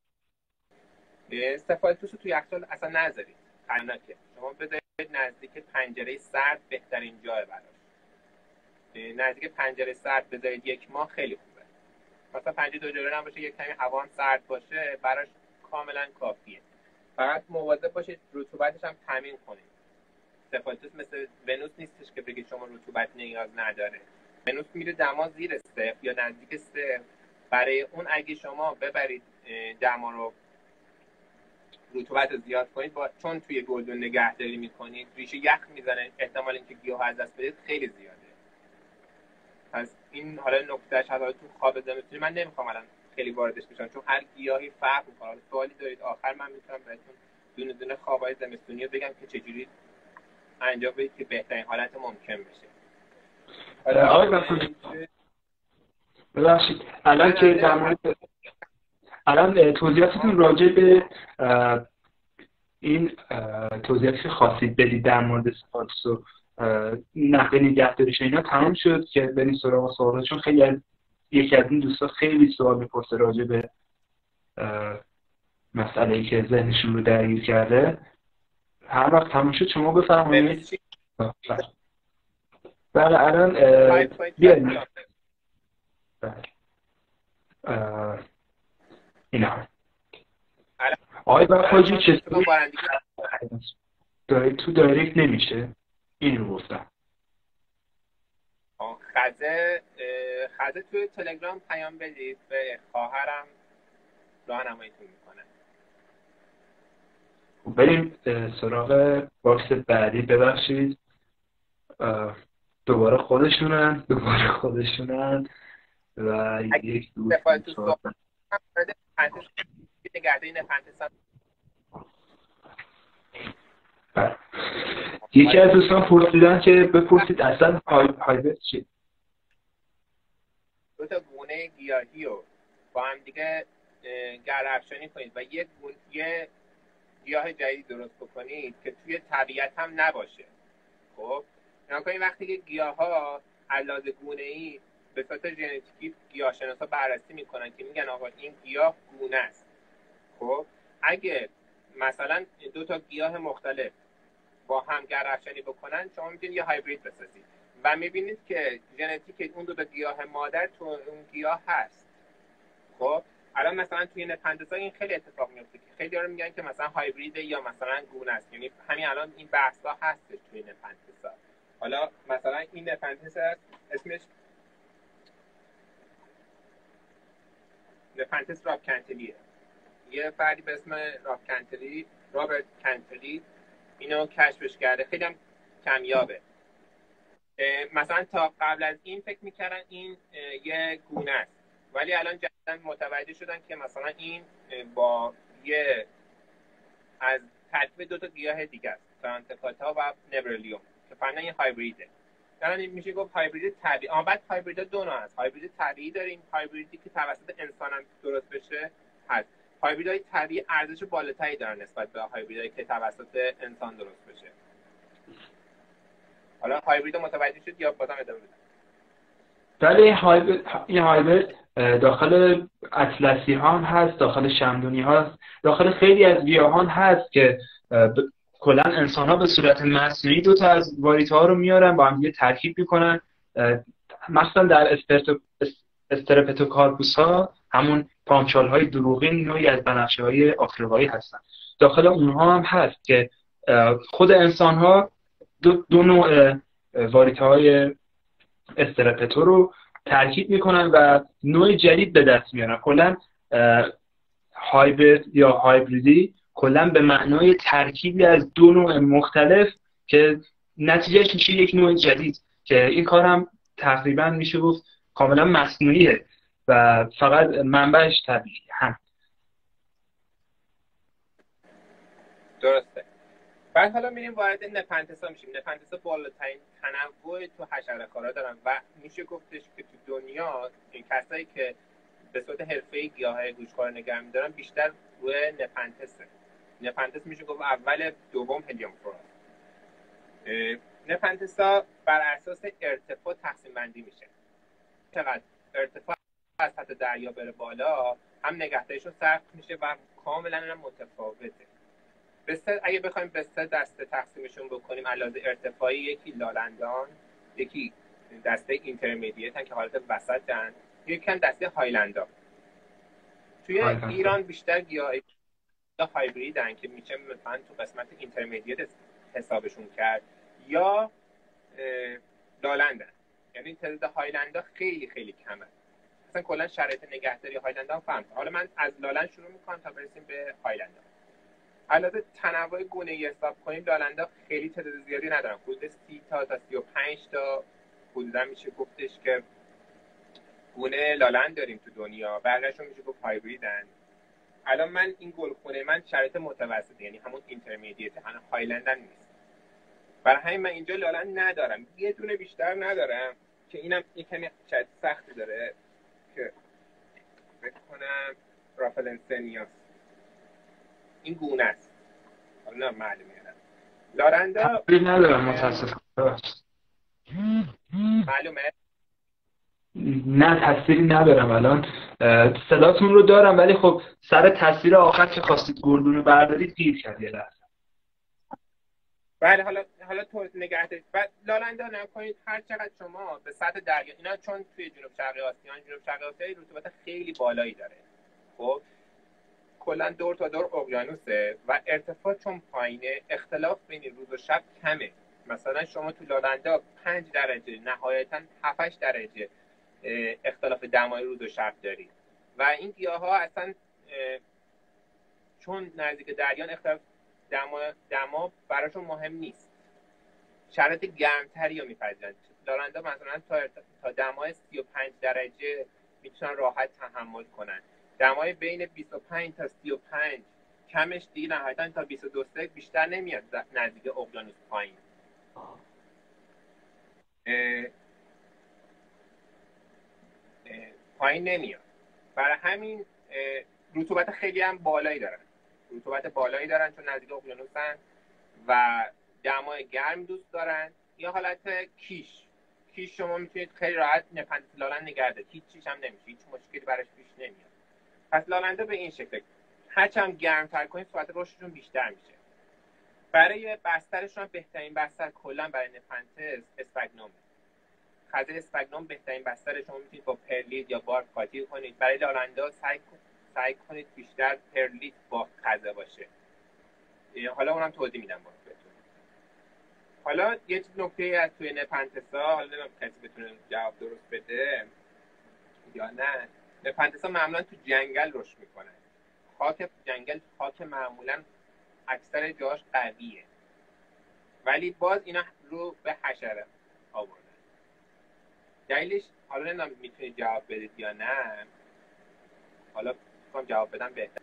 سفالتوس رو تو یخچال اصلا نذارید، خنکه. شما بذارید نزدیک پنجره سرد، بهترین جای براش. نزدیک پنجره سرد بذارید یک ماه خیلی خوبه. مثلا پنجاه و دو درجه هم باشه، یک کمی هوا هم سرد باشه، براش کاملا کافیه. فقط مواظب باشید رطوبتش هم تامین کنید. سفالتوس مثل ونوس نیستش که بگید شما رطوبت نیاز نداره. ونوس میره دما زیر صفر یا نزدیک صفر. برای اون اگه شما ببرید دما رو رطوبت رو زیاد کنید، با چون توی گلدون نگهداری میکنید ریشه یخ میزنه، احتمال اینکه گیاه از دست بدید خیلی زیاده. پس این حالا نکتهش حالا تو خواب زمستونی من نمیخوام الان خیلی واردش بشم، چون هر گیاهی فرق میکنه. سوالی دارید آخر من میتونم بهتون دونه دونه خوابای زمستونی رو بگم که چجوری انجام بدید که بهترین حالت ممکن بشه. آقای بخشید ببخشید الان که در مورد الان توضیحاتتون راجع به این توضیحاتی خواستید بدید در مورد سفالتوس و نحوه نگهداریش اینا تمام شد که بریم سراغ سوالات، چون خیلی از یکی از این دوستا خیلی سوال میپرسه راجع به مسئله‌ای که ذهنشون رو درگیر کرده. هر وقت تمام شد شما بفرمایید. بله الان بیاریم اینا آقای بخاجی چه دایرکت تو دایرکت نمیشه، این رو گفتم. خزه خزه توی تلگرام پیام بدید به خواهرم راهنماییتون میکنه. بریم سراغ باکس بعدی. ببخشید دوباره خودشونن دوباره خودشونن و یک دوست نگهداری نپنتس. یکی از دوستان پرسیدن که بپرسید اصلا هایبرد چیه؟ دو تا گونه گیاهی رو با هم دیگه گره‌افشانی کنید و یک یه گیاه جدید درست بکنید که توی طبیعت هم نباشه. خب نگاه کنید وقتی که گیاها علاوه گونه‌ای به صورت ژنتیکی گیاهشناسا بررسی میکنن که میگن آقا این گیاه گونه است. خب اگه مثلا دو تا گیاه مختلف با هم گره‌افشانی بکنن، شما میتونید یه هایبرید بسازید و میبینید که ژنتیک اون دو تا گیاه مادر تو اون گیاه هست. خب الان مثلا توی نپنتس‌ها این خیلی اتفاق میفته که خیلی‌ها رو میگن که مثلا هایبرید یا مثلا گونه است. یعنی همین الان این بحث‌ها هستش توی نپنتس‌ها. حالا مثلا این نپنتس هست اسمش نپنتس راب کنتلیه. یه فردی به اسم راب کنتلی، رابرت کنتلی اینو کشفش کرده، خیلی هم کمیابه. مثلا تا قبل از این فکر میکردن این یه گونه است، ولی الان جدیداً متوجه شدن که مثلا این با یه از ترکیب دو تا گیاه دیگه است، فرانتکاتا و نبرلیوم، که فعلا این هایبریده. الان میشه گفت هایبرید طبیعی. اما بعد هایبریدها دو نوع هست. هایبرید طبیعی داریم، هایبریدی که توسط انسان هم درست بشه هست. هایبریدهای طبیعی ارزش بالاتری دارن نسبت به هایبریدهایی که توسط انسان درست بشه. حالا هایبرید متوجه شد یا بازم ادامه بدم؟ بله هایبرید، این هایبرید داخل اطلسی ها هم هست، داخل شمدونی ها هست، داخل خیلی از گیاهان هست که کلا انسان ها به صورت مصنوعی دو تا از واریته ها رو میارن با هم یه ترکیب میکنن. مثلا در استرپتوکارپوس ها، همون پامچال های دروغین، نوعی از بنفشه های آفریقایی هستن. داخل اونها هم هست که خود انسان ها دو, دو نوع واریته های استرپتو رو ترکیب میکنن و نوع جدید به دست میارن. کلا هایبرید یا هایبریدی کلا به معنای ترکیبی از دو نوع مختلف که نتیجهش میشه یک نوع جدید، که این کار هم تقریبا میشه گفت کاملا مصنوعیه و فقط منبعش طبیعی هم. درسته. بعد حالا میریم وارد نپنتس‌ها میشیم. نپنتس‌ها بالاترین تنوع تو حشره‌خوارا دارن و میشه گفتش که تو دنیا این کسایی که به صورت حرفه‌ای گیاهای گوشتخوار نگه می‌دارن بیشتر روی نپنتسه. نپنتس میشه گفت اول دوم هلیومفورا. نپنتس‌ها بر اساس ارتفاع تقسیم بندی میشه. چقدر ارتفاع از سطح دریا بره بالا هم نگهداریشون سخت میشه و کاملا هم متفاوته. بسته اگه بخوایم به سه دسته تقسیمشون بکنیم علاوه ارتفاعی، یکی لالندان، یکی دسته اینترمدییت که حالت وسطن یکم دسته هایلندا. توی هایلند. ایران بیشتر گیاه هایبریدن که میشه مثلا تو قسمت اینترمدیت حسابشون کرد، یا لالندن. یعنی تعداد هایلندا خیلی خیلی کمه. مثلا کلا شرایط نگهداری هایلندا هم فهم. حالا من از لالند شروع میکنم تا برسیم به هایلندا. البته تنوع گونه‌ای حساب کنیم، لالندا خیلی تعداد زیادی ندارن، حدود سی تا تا سی و پنج تا حدودا میشه گفتش که گونه لالند داریم تو دنیا. بقیه‌شون میشه گفت هایبریدن. الان من این گلخونه من شرایط متوسط، یعنی همون اینترمدیت، همون هایلند هم نیست. برای همین من اینجا لالند ندارم، یه دونه بیشتر ندارم که اینم یکمی شاید سختی داره که فکر کنم رافلنسنیاس این گونه است. حالا نه معلومه نه لارندا تفصیل ندارم متاسفم. معلومه نه تصویری ندارم الان. صداتون رو دارم ولی خب سر تصویر آخر که خواستید گلدون رو بردارید گیر کرد یه لحظه. بله حالا حالا تو نگه دارید. بعد لالندا نکنید هر چقدر شما به سطح دریا، اینا چون توی جنوب شرقی آسیا، جنوب شرقی آسیا رطوبت خیلی بالایی داره، خب کلا دور تا دور اقیانوسه و ارتفاع چون پایینه، اختلاف بین روز و شب کمه. مثلا شما تو لالندا پنج درجه نهایتا هفت هشت درجه اختلاف دمای روز و شب دارید و این گیاها اصلا چون نزدیک دریان اختلاف دما دما براشون مهم نیست. شرایط گرمتری رو میپذیرن. لالندا مثلا تا تا دمای سی و پنج درجه میتونن راحت تحمل کنن. دمای بین بیست و پنج تا سی و پنج کمش دیگه نهایتا تا بیست و دو بیشتر نمیاد نزدیک اقیانوس پایین. اه پایین نمیاد. برای همین رطوبت خیلی هم بالایی دارن. رطوبت بالایی دارن چون نزدیک اقیانوسن و دمای گرم دوست دارن. یا حالت کیش. کیش شما میتونید خیلی راحت نپنتس لالند نگه دارید. هیچ چیز هم نمیشه. هیچ مشکلی براش پیش نمیاد. پس لالندا به این شکل هرچند هم گرمتر کنید سرعت رشدشون بیشتر میشه. برای بسترشون بهترین بستر کلا برای نپنتس اسفگنومه. خزه اسفگنوم بهترین بستر شما میتونید با پرلیت یا بارک قاطی کنید. برای لالندا سعی سعی کنید بیشتر پرلیت با خزه باشه. حالا اونم توضیح میدم باز بهتون. حالا یه نکته از توی نپنتسا، حالا نمیدونم کسی بتونه جواب درست بده یا نه. نپنتسا معمولا تو جنگل رشد میکنن. خاک جنگل خاک معمولا اکثر جاش قویه. ولی باز اینا رو به حشره آوردن. دلیلش حالا نمیدونم میتونید جواب بدید یا نه. حالا میخوام جواب بدم بهتر.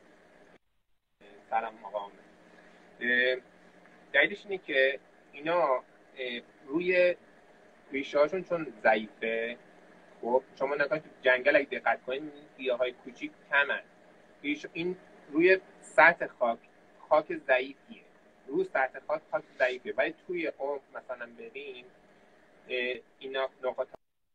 سلام آقا آمد. دلیلش اینه که اینا روی ریشه هاشون چون ضعیفه، خب شما نگاه تو جنگل اگه دقت کنید گیاهای کوچیک کمن. این روی سطح خاک خاک ضعیفیه. روی سطح خاک خاک ضعیفه ولی توی عمق مثلا ببین اینا نقاط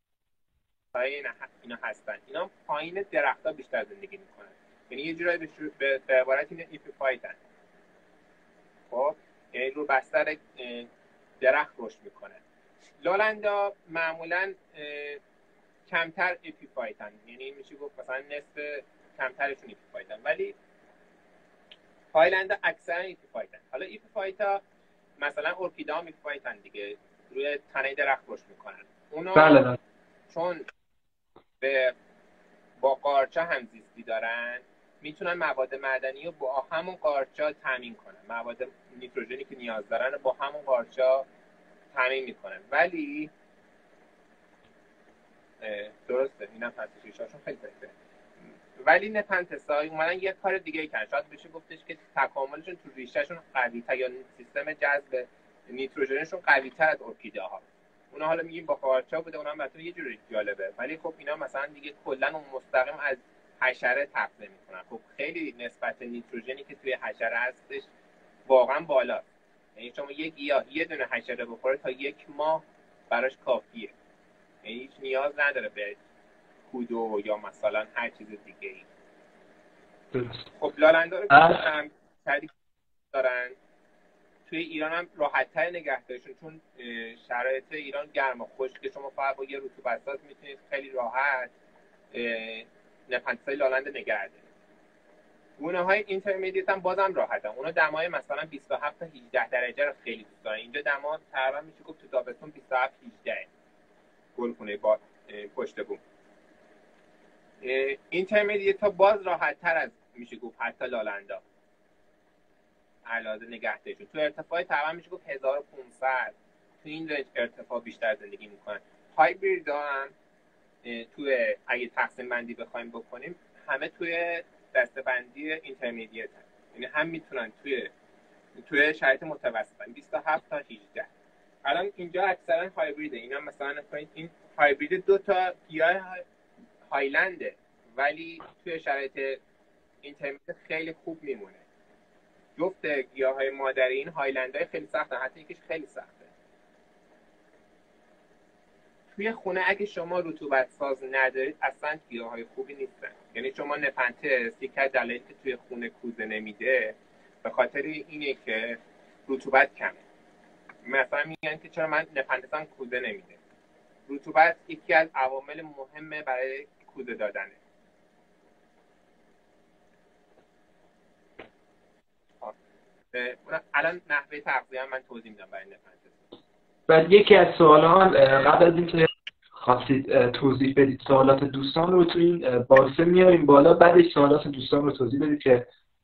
اینا هستن. اینا پایین درخت‌ها بیشتر زندگی میکنن. یعنی یه جورایی به به عبارت اینا ایپیفایتن. خب یعنی رو بستر درخت رشد میکنن. لالندا معمولا کمتر اپیفایتن، یعنی میشه گفت مثلا نصف کمترشون اپیفایتن، ولی هایلندا اکثرا اپیفایتن. حالا اپیفایتا مثلا اورکیدا هم اپیفایتن دیگه، روی تنه درخت رشد میکنن. اونا بله. چون به با قارچا همزیستی دارن میتونن مواد معدنی رو با همون قارچا تامین کنن. مواد نیتروژنی که نیاز دارن رو با همون قارچا تامین میکنن. ولی درسته اینم هست ریشه‌شون خیلی بهتره. ولی نپنتسا اومدن یه کار دیگه کردن. شاید بشه گفتش که تکاملشون تو ریشه‌شون قوی‌تر یا سیستم جذب نیتروژنشون قوی‌تر از ارکیده‌ها. اونا حالا میگیم با قارچا بوده، اونا هم مثلا یه جوری جالبه. ولی خب اینا مثلا دیگه کلا اون مستقیم از حشره تغذیه میکنن. خب خیلی نسبت نیتروژنی که توی حشره هستش واقعا بالا. یعنی شما یک گیاه یه دونه حشره بخوره تا یک ماه براش کافیه. یعنی هیچ نیاز نداره به کودو یا مثلا هر چیز دیگه ای. خب لالندا رو هم تریک دارن. توی ایران هم راحت تر نگهداریشون چون شرایط ایران گرم و خشکه. شما فقط با یه رطوبت‌ساز میتونید خیلی راحت نپنتسای لالند نگه داریم. گونه های اینترمدیت هم بازم راحتن. اونا دمای مثلا بیست و هفت تا هجده درجه رو خیلی دوست دارن. اینجا دما تقریبا میشه گفت تو تابستون بیست و هفت هجده گلخونه با پشت بوم. اینترمدیت ها باز راحت تر از میشه گفت حتی لالندا علاوه نگهداریشون. تو ارتفاع تقریبا میشه گفت هزار و پانصد تو این رنج ارتفاع بیشتر زندگی میکنن. هایبریدها هم توی اگه تقسیم بندی بخوایم بکنیم همه توی دسته‌بندی اینترمدیت هست. یعنی هم میتونن توی توی شرایط متوسط بیست و هفت تا هجده. الان اینجا اکثرا هایبریده. اینا مثلا این هایبرید دو تا گیاه هایلنده ولی توی شرایط اینترمدیت خیلی خوب میمونه. جفت گیاهای مادری این هایلندهای خیلی سخته، حتی یکیش خیلی سخته. توی خونه اگه شما رطوبت ساز ندارید اصلا گیاهای خوبی نیستن. یعنی شما نپنتس یک از دلایلی که توی خونه کوزه نمیده به خاطر اینه که رطوبت کمه. مثلا میگن که چرا من نپنتسم کوزه نمیده. رطوبت یکی از عوامل مهمه برای کوزه دادنه. الان نحوه تغذیه من توضیح میدم برای نپنتس. بعد یکی از سوال‌ها قبل از اینکه خواستید توضیح بدید سوالات دوستان رو تو این بارسه میاریم بالا، بعدش سوالات دوستان رو توضیح بدید که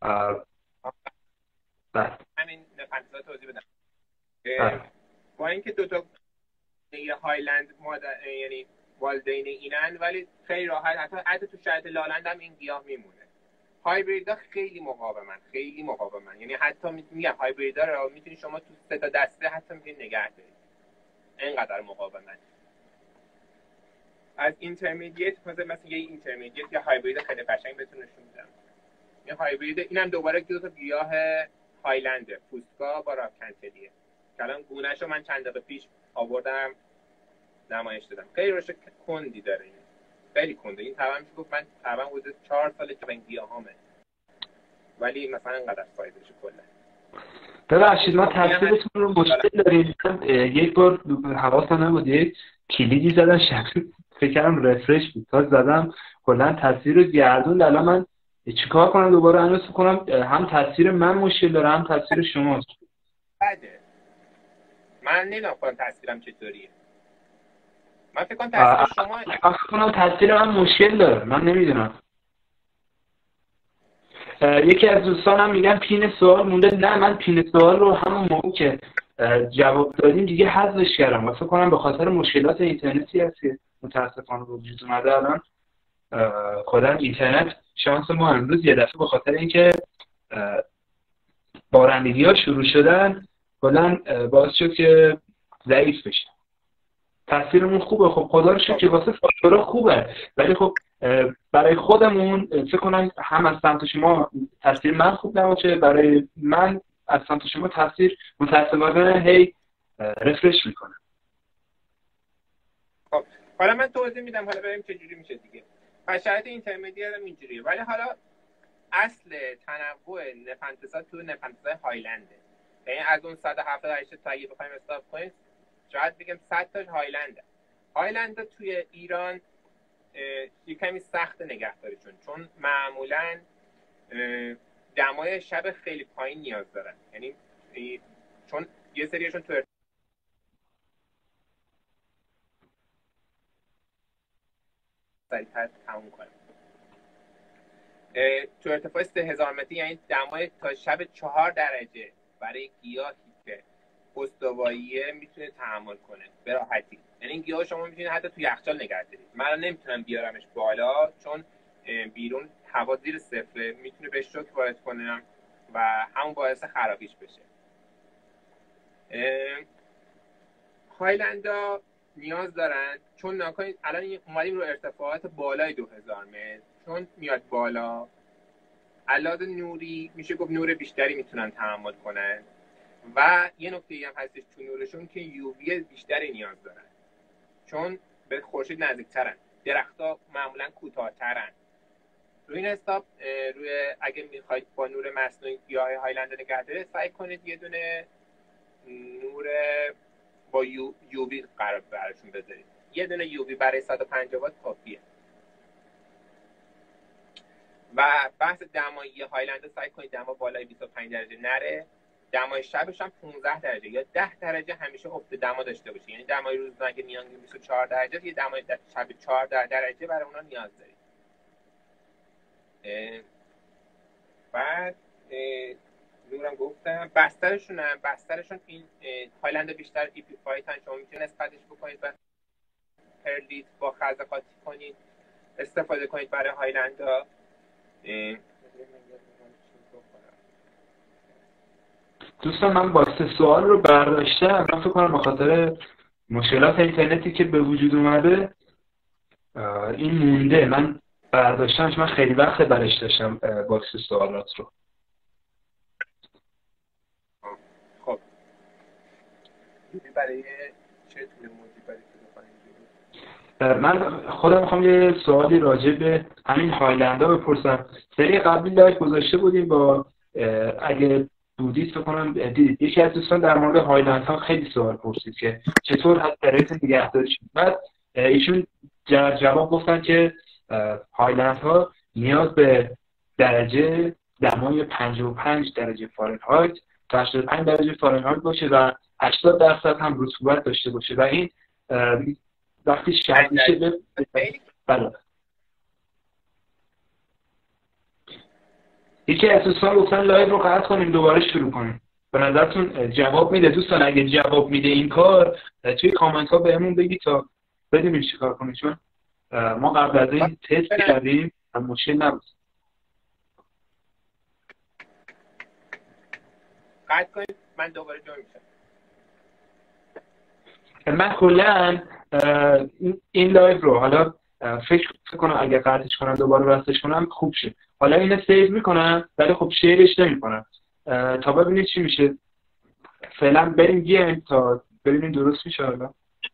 بعد همین نپنتس‌ها توضیح بدم. با اینکه دو تا هایلند مادر یعنی والدین اینن ولی خیلی راحت حتی حتی تو شرایط لالند هم این گیاه میمونه. هایبریدها خیلی مقاومن، خیلی مقاومن. یعنی حتی میگم هایبریدها رو میتونید شما تو سه تا دسته حتی میتونید نگه دارید. اینقدر مقاومن. از اینترمدیت مثلا مثلا یه اینترمدیت یا هایبرید خیلی قشنگ بهتون نشون میدم. این هایبرید اینم دوباره دو تا گیاه هایلنده، فوسکا با راکنتلیه. که الان گونه‌شو من چند دقیقه پیش آوردم نمایش دادم. خیلی روش کندی داره این. خیلی کنده. این تقریبا میشه گفت من تقریبا حدود چهار سال که این گیاهامه. ولی مثلا اینقدر سایزش کلا. ببخشید ما تصویرتون رو مشکل داریم. یک بار حواسم نبود یک کلیدی زدم شب فکر کردم رفرش بود. تا زدم کلا تصویر رو گردوند. الان من چیکار کنم دوباره انوس کنم؟ هم تصویر من مشکل داره هم تصویر شماست. بده. من نمیدونم خودم تصویرم چطوریه. من فکر کنم تصویر شما فکر کنم تصویر من مشکل داره. من نمیدونم. یکی از دوستانم میگن پین سوال مونده. نه من پین سوال رو همون موقع که جواب دادیم دیگه حذفش کردم. فکر کنم به خاطر مشکلات اینترنتی هست که متاسفانه به وجود اومده. الان کلا اینترنت شانس ما امروز یه دفعه به خاطر اینکه بارندگی‌ها شروع شدن کلا باعث شد که ضعیف بشه. تصویرمون خوبه، خب خدا رو شکر که واسه فاکتورها خوبه، ولی خب برای خودمون فکر کنم هم از سمت شما تصویر من خوب نباشه، برای من از سمت شما تصویر متأسفانه هی رفرش میکنه. خب حالا من توضیح میدم، حالا ببینیم چه جوری میشه دیگه. پس شرایط اینترمدیت هم اینجوریه، ولی حالا اصل تنوع نپنتس‌ها تو نپنتس‌های هایلنده. یعنی از اون صد و هفتاد و هشت تا اگه بخوایم حساب کنیم شاید بگم صد تاش هایلنده. هایلندها توی ایران یه کمی سخت نگهداریشون، چون معمولاً دمای شب خیلی پایین نیاز دارن. یعنی چون یه سریشون تو سریع‌تر تموم کنه. تو ارتفاع سه هزار متری یعنی دمای تا شب چهار درجه برای گیاهی که استواییه میتونه تحمل کنه به راحتی. یعنی این گیاه شما میتونید حتی تو یخچال نگه دارید. من نمیتونم بیارمش بالا چون بیرون هوا زیر صفره، میتونه بهش شوک وارد کنم و همون باعث خرابیش بشه. هایلندها نیاز دارن چون نکنید الان اومدیم رو ارتفاعات بالای دو هزار متر، چون میاد بالا علاوه نوری میشه گفت نور بیشتری میتونن تحمل کنن و یه نکته هم هستش تو نورشون که یووی بیشتری نیاز دارن چون به خورشید نزدیکترن. درخت‌ها معمولا کوتاه‌ترن. روی این حساب روی اگه میخواید با نور مصنوعی گیاه هایلند نگه دارید سعی کنید یه دونه نور با یو وی قرار براشون بذارید. یه دونه یو وی برای صد و پنجاه وات کافیه. و بحث دمایی هایلند سعی کنید دما بالای بیست و پنج درجه نره. دمای شبش هم پانزده درجه یا ده درجه همیشه افت دما داشته باشه. یعنی دمای روز اگه میانگین بیست و چهار درجه، یه دمای شب چهارده درجه برای اونا نیاز دارید. بعد نورم گفتم بسترشون هم بسترشون این هایلند بیشتر ای پی پایتن، شما میتونید نسبتش بکنید و پرلیت با خزه قاطی کنید استفاده کنید برای هایلندا. دوستان من با سه سوال رو برداشتم، من فکر کنم به خاطر مشکلات اینترنتی که به وجود اومده این مونده. من برداشتمش، من خیلی وقت برش داشتم باکس سوالات رو. خب برای چه طول مدتی برای من خودم میخوام یه سوالی راجع به همین هایلندا بپرسم. سری قبلی لایو گذاشته بودیم با اگه بودید فکر کنم دیدید، یکی از دوستان در مورد هایلندها خیلی سوال پرسید که چطور از طریق نگهداری شد. بعد ایشون جواب گفتن که هایلندها نیاز به درجه دمای پنجاه و پنج درجه فارنهایت تا هشتاد و پنج درجه فارنهایت باشه و هشتاد درصد هم رطوبت داشته باشه و این وقتی شرط میشه به بله. یکی از دوستان گفتن لایو رو قطع کنیم دوباره شروع کنیم. به نظرتون جواب میده؟ دوستان اگه جواب میده این کار توی کامنت ها بهمون بگید تا بدونیم چیکار کنیم، چون ما قبل از این تست کردیم و مشکل نبود. قطع کنید من دوباره جوین میشم. من کلا این لایو رو حالا فکر کنم اگه قطعش کنم دوباره بستش کنم خوب شه. حالا اینو سیو میکنم ولی خب شیرش نمیکنم تا ببینید چی میشه. فعلا بریم گیم تا ببینیم درست میشه. حالا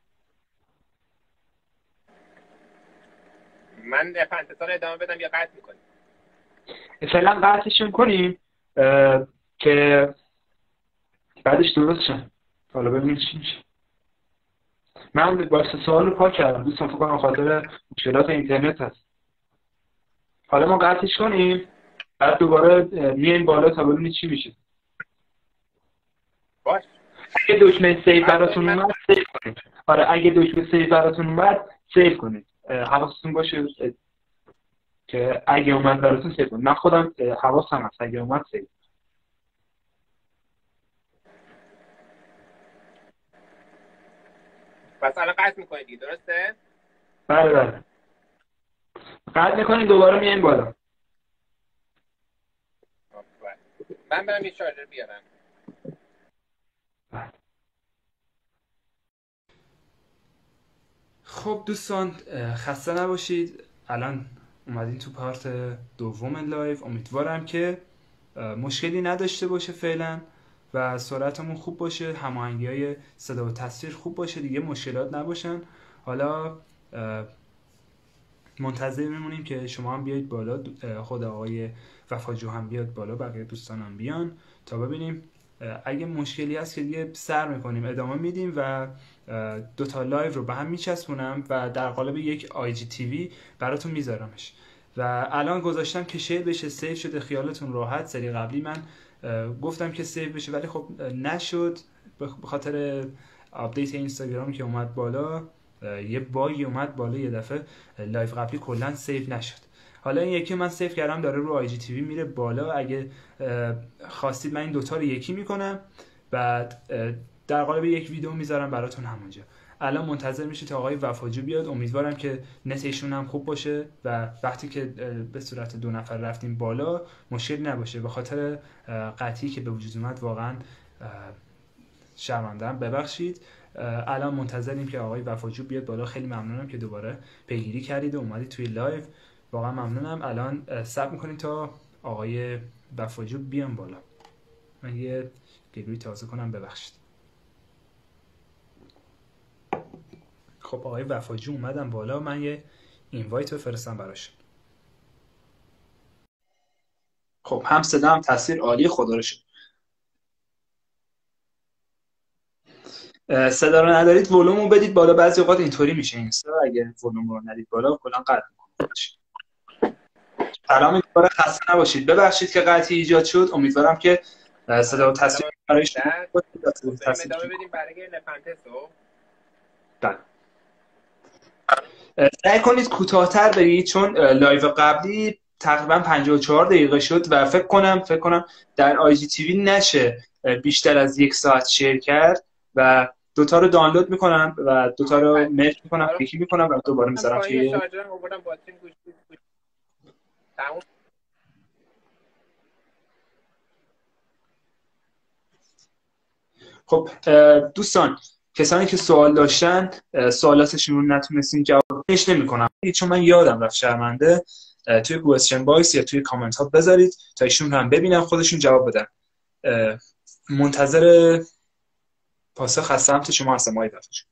من پنج سال ادامه بدم یا قطع میکنیم؟ فعلا قطعش کنیم که بعدش درست شه. حالا ببینید چی میشه. من با سوال رو پاک کردم دوستان، فکر کنم خاطر مشکلات اینترنت هست. حالا ما قطعش کنیم بعد دوباره میایم بالا تا ببینید چی میشه. باش. اگه دکمه سیو براتون اومد سیو کنید. آره اگه دکمه سیو براتون اومد سیو کنید. حواستون باشه که اگه اومد براتون سیو کنید. من خودم حواسم هست اگه اومد سیو. پس الان قطع میکنید دیگه، درسته؟ بله بله. قطع میکنید دوباره میایم بالا. من برم یه شارژر بیارم. خب دوستان خسته نباشید. الان اومدین تو پارت دوم لایو. امیدوارم که مشکلی نداشته باشه فعلا و سرعتمون خوب باشه، هماهنگی‌های صدا و تصویر خوب باشه، دیگه مشکلات نباشن. حالا منتظر میمونیم که شما هم بیایید بالا، خود آقای وفاجو هم بیاد بالا، بقیه دوستان هم بیان تا ببینیم. اگه مشکلی هست که دیگه سر میکنیم ادامه میدیم و دو تا لایو رو به هم میچسبونم و در قالب یک آی جی تی وی براتون میذارمش. و الان گذاشتم که شیر بشه، سیو شده، خیالتون راحت. سری قبلی من گفتم که سیو بشه ولی خب نشد به خاطر آپدیت اینستاگرام که اومد بالا، یه باگی اومد بالا یه دفعه لایو قبلی کلا سیو نشد. حالا این یکی من سیو کردم داره رو آی جی تی وی میره بالا. اگه خواستید من این دوتا رو یکی میکنم بعد در قالب یک ویدیو میذارم براتون همونجا. الان منتظر میشه تا آقای وفاجو بیاد. امیدوارم که نت ایشون هم خوب باشه و وقتی که به صورت دو نفر رفتیم بالا مشکلی نباشه. به خاطر قطعی که به وجود اومد واقعا شرمنده‌ام، ببخشید. الان منتظریم که آقای وفاجو بیاد بالا. خیلی ممنونم که دوباره پیگیری کردید و اومدید توی لایو، واقعا ممنونم. الان صبر میکنیم تا آقای وفاجو بیان بالا. من یه گلوی تازه کنم، ببخشید. خب آقای وفاجو اومدن بالا، من یه اینوایت بفرستم براش. خب هم صدا هم تصویر عالی، خدا رو شکر. صدا رو ندارید ولومو بدید بالا. بعضی اوقات اینطوری میشه این صدا، اگه ولوم رو ندید بالا کلا قطع میکنه. سلام، دوباره خسته نباشید. ببخشید که قطعی ایجاد شد. امیدوارم که صدا و تصویر برای شما بریم ادامه بدیم برای نپنتسو. بله. سعی کنید کوتاه‌تر بگید چون لایو قبلی تقریبا پنجاه و چهار دقیقه شد و فکر کنم فکر کنم در آی جی تی وی نشه بیشتر از یک ساعت شیر کرد و دوتا رو دانلود میکنم و دوتا رو مرج میکنم یکی میکنم و دوباره میذارم توی خب دوستان، کسانی که سوال داشتن سوالاتشون رو نتونستین جوابش نمی‌کنم چون من یادم رفت، شرمنده. توی کوئسچن باکس یا توی کامنت ها بذارید تا ایشون هم ببینم خودشون جواب بدن. منتظر پاسخ از سمت شما هستم آقای وفاجو.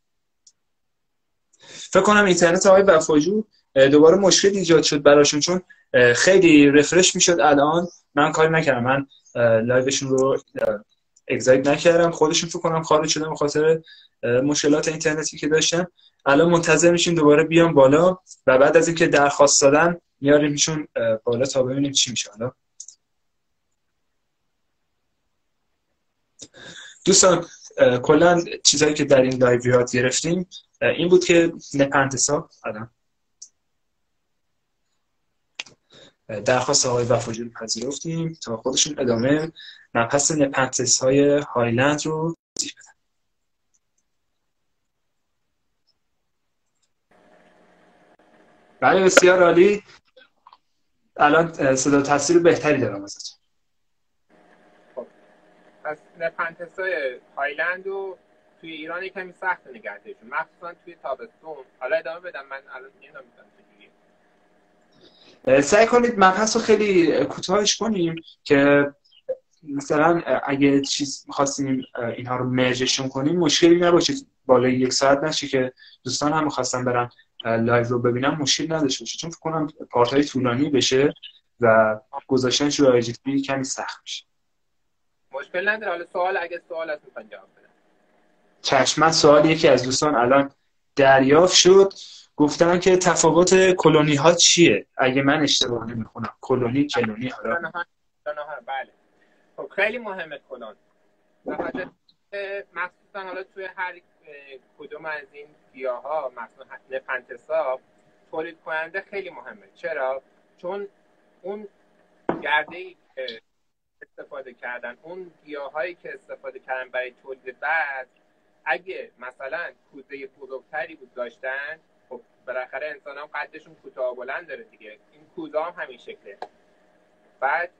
فکر کنم اینترنت آقای وفاجو دوباره مشکل ایجاد شد براشون چون خیلی رفرش میشد. الان من کاری نکردم، من لایوشون رو اگزایت نکردم، خودشون فکر کنم خارج شدن به خاطر مشکلات اینترنتی که داشتن. الان منتظر میشیم دوباره بیان بالا و بعد از اینکه درخواست دادن میاریمشون بالا تا ببینیم چی میشه. حالا دوستان کلا چیزایی که در این لایو یاد گرفتیم این بود که نپنتسا الان درخواست آقای وفاجو رو پذیرفتیم تا خودشون ادامه مبحث نپنتس های هایلند رو توضیح بدن. بله بسیار عالی. الان صدا تصویر بهتری دارم ازتون. خب پس نپنتس های هایلند رو توی ایران کمی سخت نگه داشتیم، مخصوصا توی تابستون. حالا ادامه بدم، من الان نمیدونم چجوریه. سعی کنید مبحث رو خیلی کوتاهش کنیم که مثلا اگه چیز خواستیم اینها رو مرجشون کنیم مشکلی نباشه، بالای یک ساعت نشه که دوستان هم خواستن برن لایو رو ببینم مشکل نداشته باشه، چون فکر کنم پارت های طولانی بشه و گذاشتنش رو آی جی تی وی کمی سخت میشه. مشکل نداره. حالا سوال اگه سوال هست میخوان جواب بدم. چشمت سوال یکی از دوستان الان دریافت شد، گفتن که تفاوت کلونی ها چیه؟ اگه من اشتباه نمی‌کنم کلونی کلونی حالا بله. خب خیلی مهمه کلون. مخصوصا حالا توی هر کدوم از این گیاها، مثلا نپنتسا تولید کننده خیلی مهمه. چرا؟ چون اون گرده‌ای که استفاده کردن، اون گیاهایی که استفاده کردن برای تولید بعد، اگه مثلا کوزه بزرگتری بود داشتن، خب بالاخره انسان هم قدشون کوتاه و بلند داره دیگه، این کوزه هم همین شکله. بعد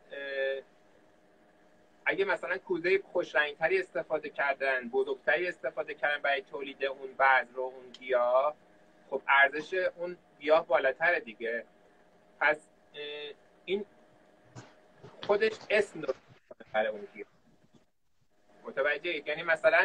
اگه مثلا کوزه خوش رنگتری استفاده کردن، بزرگتری استفاده کردن برای تولید اون بذر و اون گیاه، خب ارزش اون گیاه بالاتره دیگه. پس این خودش اسم داره برای اون گیاه. متوجهید؟ یعنی مثلا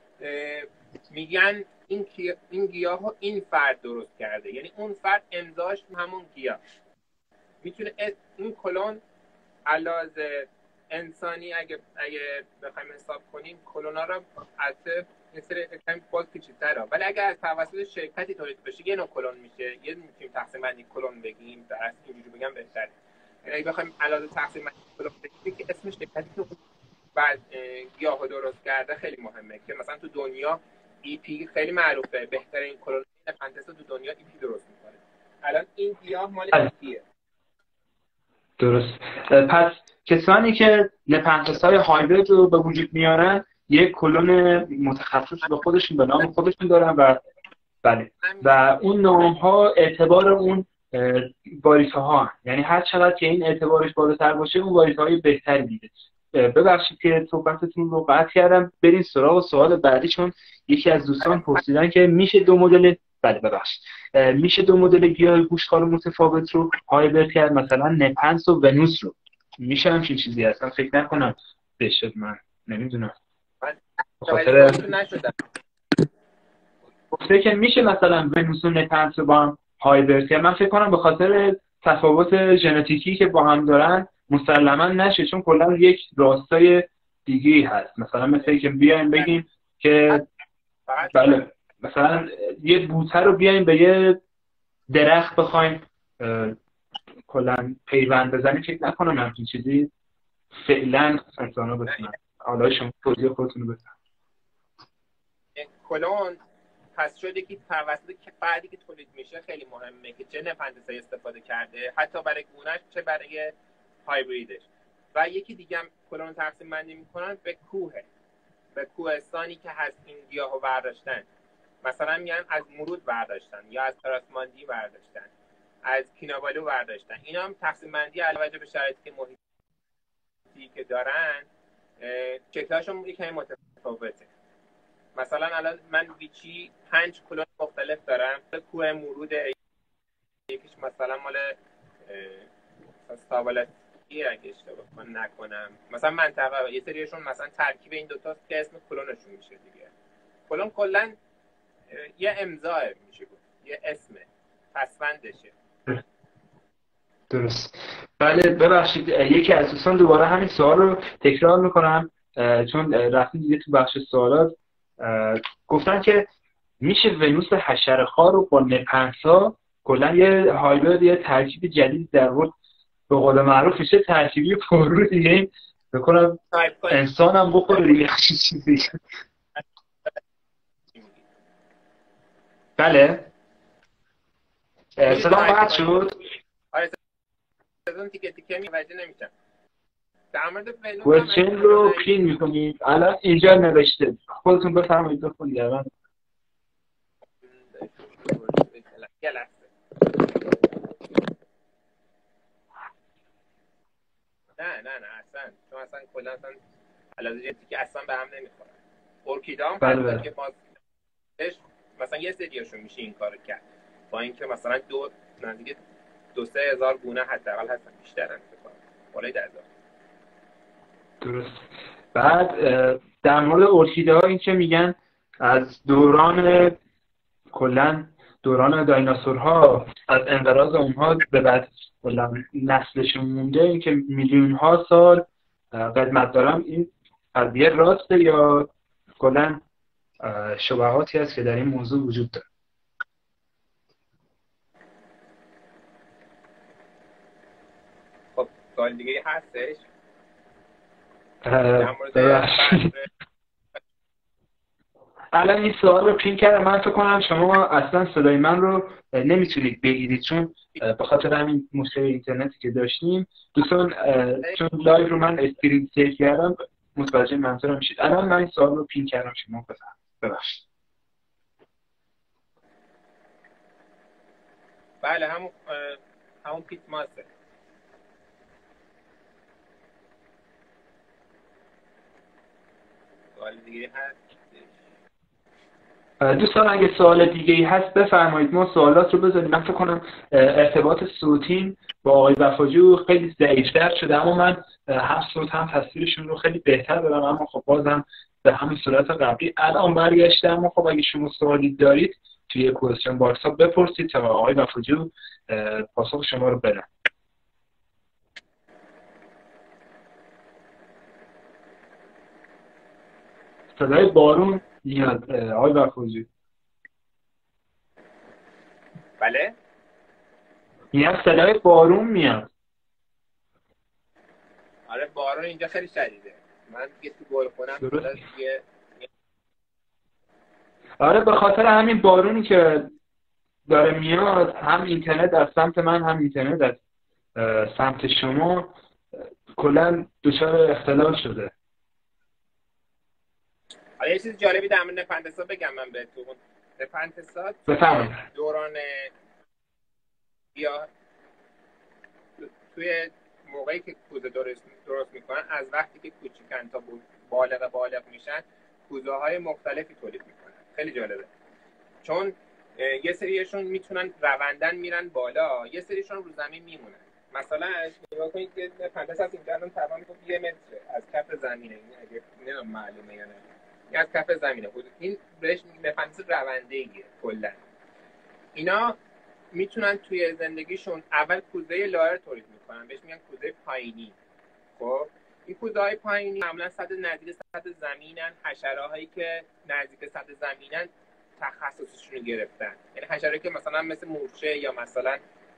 میگن این این گیاهو این فرد درست کرده، یعنی اون فرد امضاش همون گیاه. میتونه این کلون علاوه انسانی اگه اگه بخوایم حساب کنیم کلونا رو از یه سری کمی باز پیچیده‌تره، ولی اگه از توسط شرکتی تولید بشه یه نوع کلون میشه. یه میتونیم تقسیم بندی کلون بگیم، در اصل اینجوری بگم بهتره. یعنی اگه بخوایم علاوه تقسیم بندی کلون بگیم که اسم شرکتی که بعد گیاهو درست کرده خیلی مهمه، که مثلا تو دنیا ای پی خیلی معروفه، بهترین کلون نپنتسا تو دنیا ای پی درست میکنه. الان این گیاه مال ای پیه. درست. پس کسانی که نپنتس‌های هایبرید رو به وجود میارن یک کلون متخصص به خودشون به نام خودشون دارن و بله و اون نام ها اعتبار اون واریسه ها، یعنی هر چقدر که این اعتبارش بالاتر باشه اون واریسه های بهتری میده. ببخشید که صحبتتون رو قطع کردم، بریم سراغ سوال بعدی، چون یکی از دوستان پرسیدن که میشه دو مدل بله ببخشید میشه دو مدل گیاه گوشتخوار متفاوت رو هایبرید کرد، مثلا نپنس و ونوس رو میشه همچین چیزی؟ اصلا فکر نکنم بشه، من نمیدونم. بخاطر گفته که میشه مثلا ونوس و نپنس رو با هم هایبرید کرد، من فکر کنم به خاطر تفاوت ژنتیکی که با هم دارن مسلما نشه، چون کلا یک راستای دیگه هست. مثلا مثلا که بیایم بگیم که بله مثلا یه بوته رو بیایم به یه درخت بخوایم کلا پیوند بزنی فکر نکنم همچین چیزی فعلا انسان ها بتونن. حالا شما توضیح خودتون رو بزن. کلون پس شده که توسط بعدی که تولید میشه خیلی مهمه که چه نپندسایی استفاده کرده، حتی برای گونهش چه برای هایبریدش. و یکی دیگه هم کلون تقسیم بندی میکنن به کوه، به کوهستانی که هست این گیاهو برداشتن. مثلا میگن از مرود برداشتن یا از تراسماندی برداشتن، از کینابالو برداشتن. اینا هم تقسیم بندی علاوه به شرایطی که محیطی که دارن شکلاشون یک کمی متفاوته. مثلا الان من ویچی پنج کلون مختلف دارم. کوه مرود یکیش مثلا مال استابلاتی اگه اشتباه نکنم، مثلا منطقه یه سریشون مثلا ترکیب این دو تاست که اسم کلونشون میشه دیگه. کلون کلا یه امضا میشه گفت، یه اسمه، پسوندشه. درست. بله ببخشید یکی از دوستان دوباره همین سوال رو تکرار میکنم چون رفتیم دیگه تو بخش سوالات. گفتن که میشه ونوس حشره‌خوار رو با نپنسا کلا یه هایبرید یه ترکیب جدید در واقع به قول معروف میشه ترکیبی پررو دیگه این بکنم انسان هم بخوره دیگه چیزی. بله صدا قطع شد. آره صدا تیکه تیکه میوجه نمیشم. در مورد ونوس کوئسچن رو پین میکنید الان اینجا نوشته، خودتون بفرمایید بخونید. الان یه لحظه. نه نه نه اصلا چون اصلا کلا اصلا علاوه جنسی که اصلا به هم نمیخورن. ارکیده هم بله که ما مثلا یه سریاشون میشه این کارو کرد، با اینکه مثلا دو نزدیک دو سه هزار گونه حداقل هستن، بیشترن فکر کنم بالای ده هزار. درست. بعد در مورد ارکیده ها این که میگن از دوران کلا دوران دایناسورها از انقراض اونها به بعد کلا نسلشون مونده، این که میلیون ها سال قدمت دارن، این قضیه راسته یا کلا شبهاتی هست که در این موضوع وجود داره؟ خب سوال دیگه هستش؟ الان این سوال رو پین کردم، من فکر کنم شما اصلا صدای من رو نمیتونید بگیرید چون به خاطر همین مشکل اینترنتی که داشتیم. دوستان چون لایو رو من استریم سیو کردم متوجه منظورم میشید. الان من این سوال رو پین کردم، شما بفرمایید. ببخشید. بله همون همون پیت ماسه. سوال دیگه هست؟ دوستان اگه سوال دیگه ای هست بفرمایید، ما سوالات رو بذاریم. من فکر کنم ارتباط صوتیم با آقای وفاجو خیلی ضعیف‌تر شده، اما من هم صوت هم تصویرشون رو خیلی بهتر دارم، اما خب بازم به همین صورت قبلی الان برگشته. اما خب اگه شما سوالی دارید توی کوئسچن باکس ها بپرسید تا آقای وفاجو پاسخ شما رو بدن. صدای بارون میاد آقای وفاجو. بله میاد صدای بارون میاد. آره بارون اینجا خیلی شدیده. من دیگه تو گل خونم دیگه. آره به خاطر همین بارونی که داره میاد، هم اینترنت از سمت من هم اینترنت از سمت شما کلا دچار اختلال شده. آره یه چیز جالبی در مورد نپندسا بگم من بهتون. نپندسا دوران یا توی موقعی که کوزه درست درست میکنن، از وقتی که کوچیکن تا بالغ بالغ میشن کوزه های مختلفی تولید میکنن. خیلی جالبه چون یه سریشون میتونن روندن میرن بالا، یه سریشون رو زمین میمونن. مثلا نگاه کنید که نپندس از اینجا الان تقریبا یه متر از کف زمینه، این اگه نمیدونم معلومه یا نه، این از کف زمینه خود این بهش نپندس رونده‌ایه. کلا اینا میتونن توی زندگیشون اول کوزه لایر تولید میکنن، بهش میگن کوزه پایینی. خب این کوزه های پایینی معمولا سطح نزدیک سطح زمینن. حشره هایی که نزدیک سطح زمینن تخصصشون رو گرفتن، یعنی حشره که مثلا مثل مورچه یا مثلا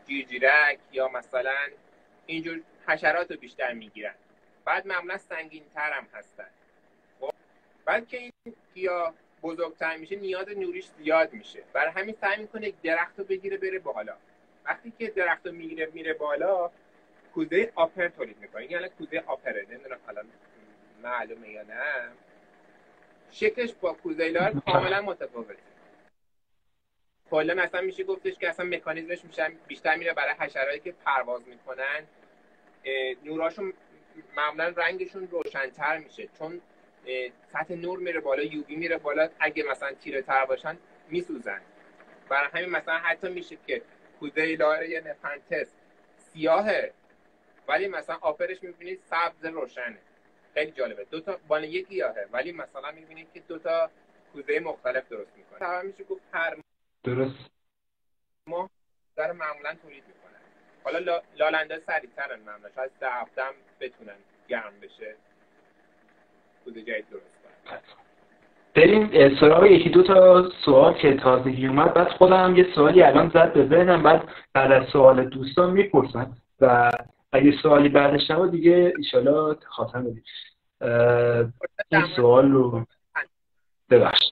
جیرجیرک یا مثلا اینجور حشرات رو بیشتر میگیرن. بعد معمولا سنگین تر هم هستن. خب بعد که این گیاه بزرگتر میشه نیاز نوریش زیاد میشه، برای همین سعی میکنه درخت رو بگیره بره بالا. وقتی که درخت رو میگیره میره بالا کوزه آپر تولید میکنه. این یعنی کوزه آپره، نمیدونم الان معلومه یا نه. شکلش با کوزه لار کاملا متفاوته. کلا مثلا میشه گفتش که اصلا مکانیزمش میشه بیشتر میره برای حشراتی که پرواز میکنن. نوراشون معمولا رنگشون روشن‌تر میشه چون سطح نور میره بالا، یووی میره بالا. اگه مثلا تیره تر باشن میسوزن. برای همین مثلا حتی میشه که کوزه لار یا نپنتس سیاهه ولی مثلا آپرش میبینید سبز روشنه. خیلی جالبه. دو تا بان یک گیاهه ولی مثلا میبینید که دو تا کوزه مختلف درست میکنه. تقریبا میشه گفت هر درست ماه در معمولا تولید میکنن. حالا لالنده سریع‌ترن معمولا، شاید ده هفته هم بتونن گرم بشه کوزه جدید درست کنن. بریم سراغ یکی دو تا سوال که تازگی اومد. بعد خودم یه سوالی الان زد به ذهنم، بعد بعد از سوال دوستان میپرسن و اگه سوالی بعدش نبود دیگه ایشالا خاتم بدیم. این سوال رو ببخشید.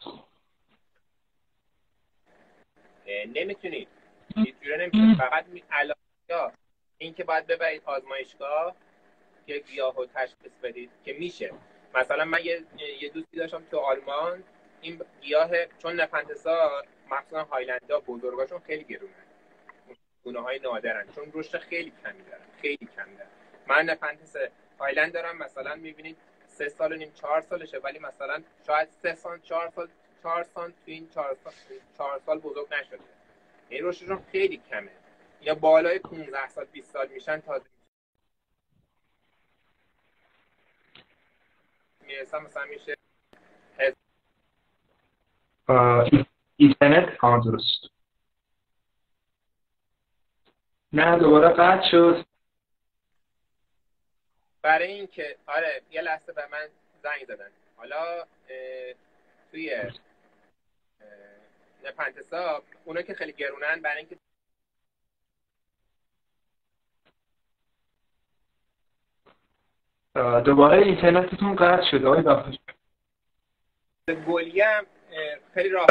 نمیتونید اینجوری نمیشه. فقط علاوه این که باید ببرید آزمایشگاه که گیاهو تشخیص بدید که میشه. مثلا من یه یه دوستی داشتم تو آلمان، این گیاه چون نپنتسا مخصوصا هایلندا بزرگاشون خیلی گرونن، گونه‌های نادرن چون رشد خیلی کمی دارن، خیلی کم دارن. من نپنتس هایلند دارم مثلا میبینید سه سال و نیم چهار سالشه ولی مثلا شاید سه سال چهار سال چهار سال تو این چهار سال چهار سال بزرگ نشده. این رشدشون خیلی کمه. یا بالای پانزده سال بیست سال میشن تازه میرسن مثلا میشه اینترنت کار درست. نه دوباره قطع شد. برای این که آره یه لحظه به من زنگ زدن. حالا توی نپنتسا اونا که خیلی گرونن برای اینکه دوباره اینترنتتون قطع شده. آقای بفرمایید. گلی هم خیلی راه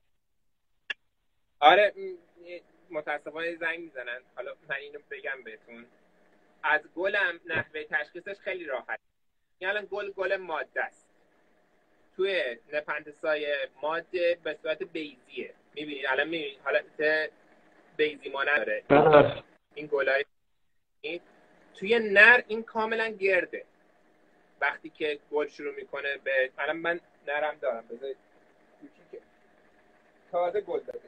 آره متاسفانه زنگ میزنن. حالا من اینو بگم بهتون، از گلم نحوه تشخیصش خیلی راحت. این الان گل گل ماده است. توی نپنتسای ماده به صورت بیضیه. میبینید الان میبینید حالت بیضی مانند داره. این گلای این توی نر این کاملا گرده. وقتی که گل شروع میکنه به الان من نرم دارم بذارید که تازه گل داده.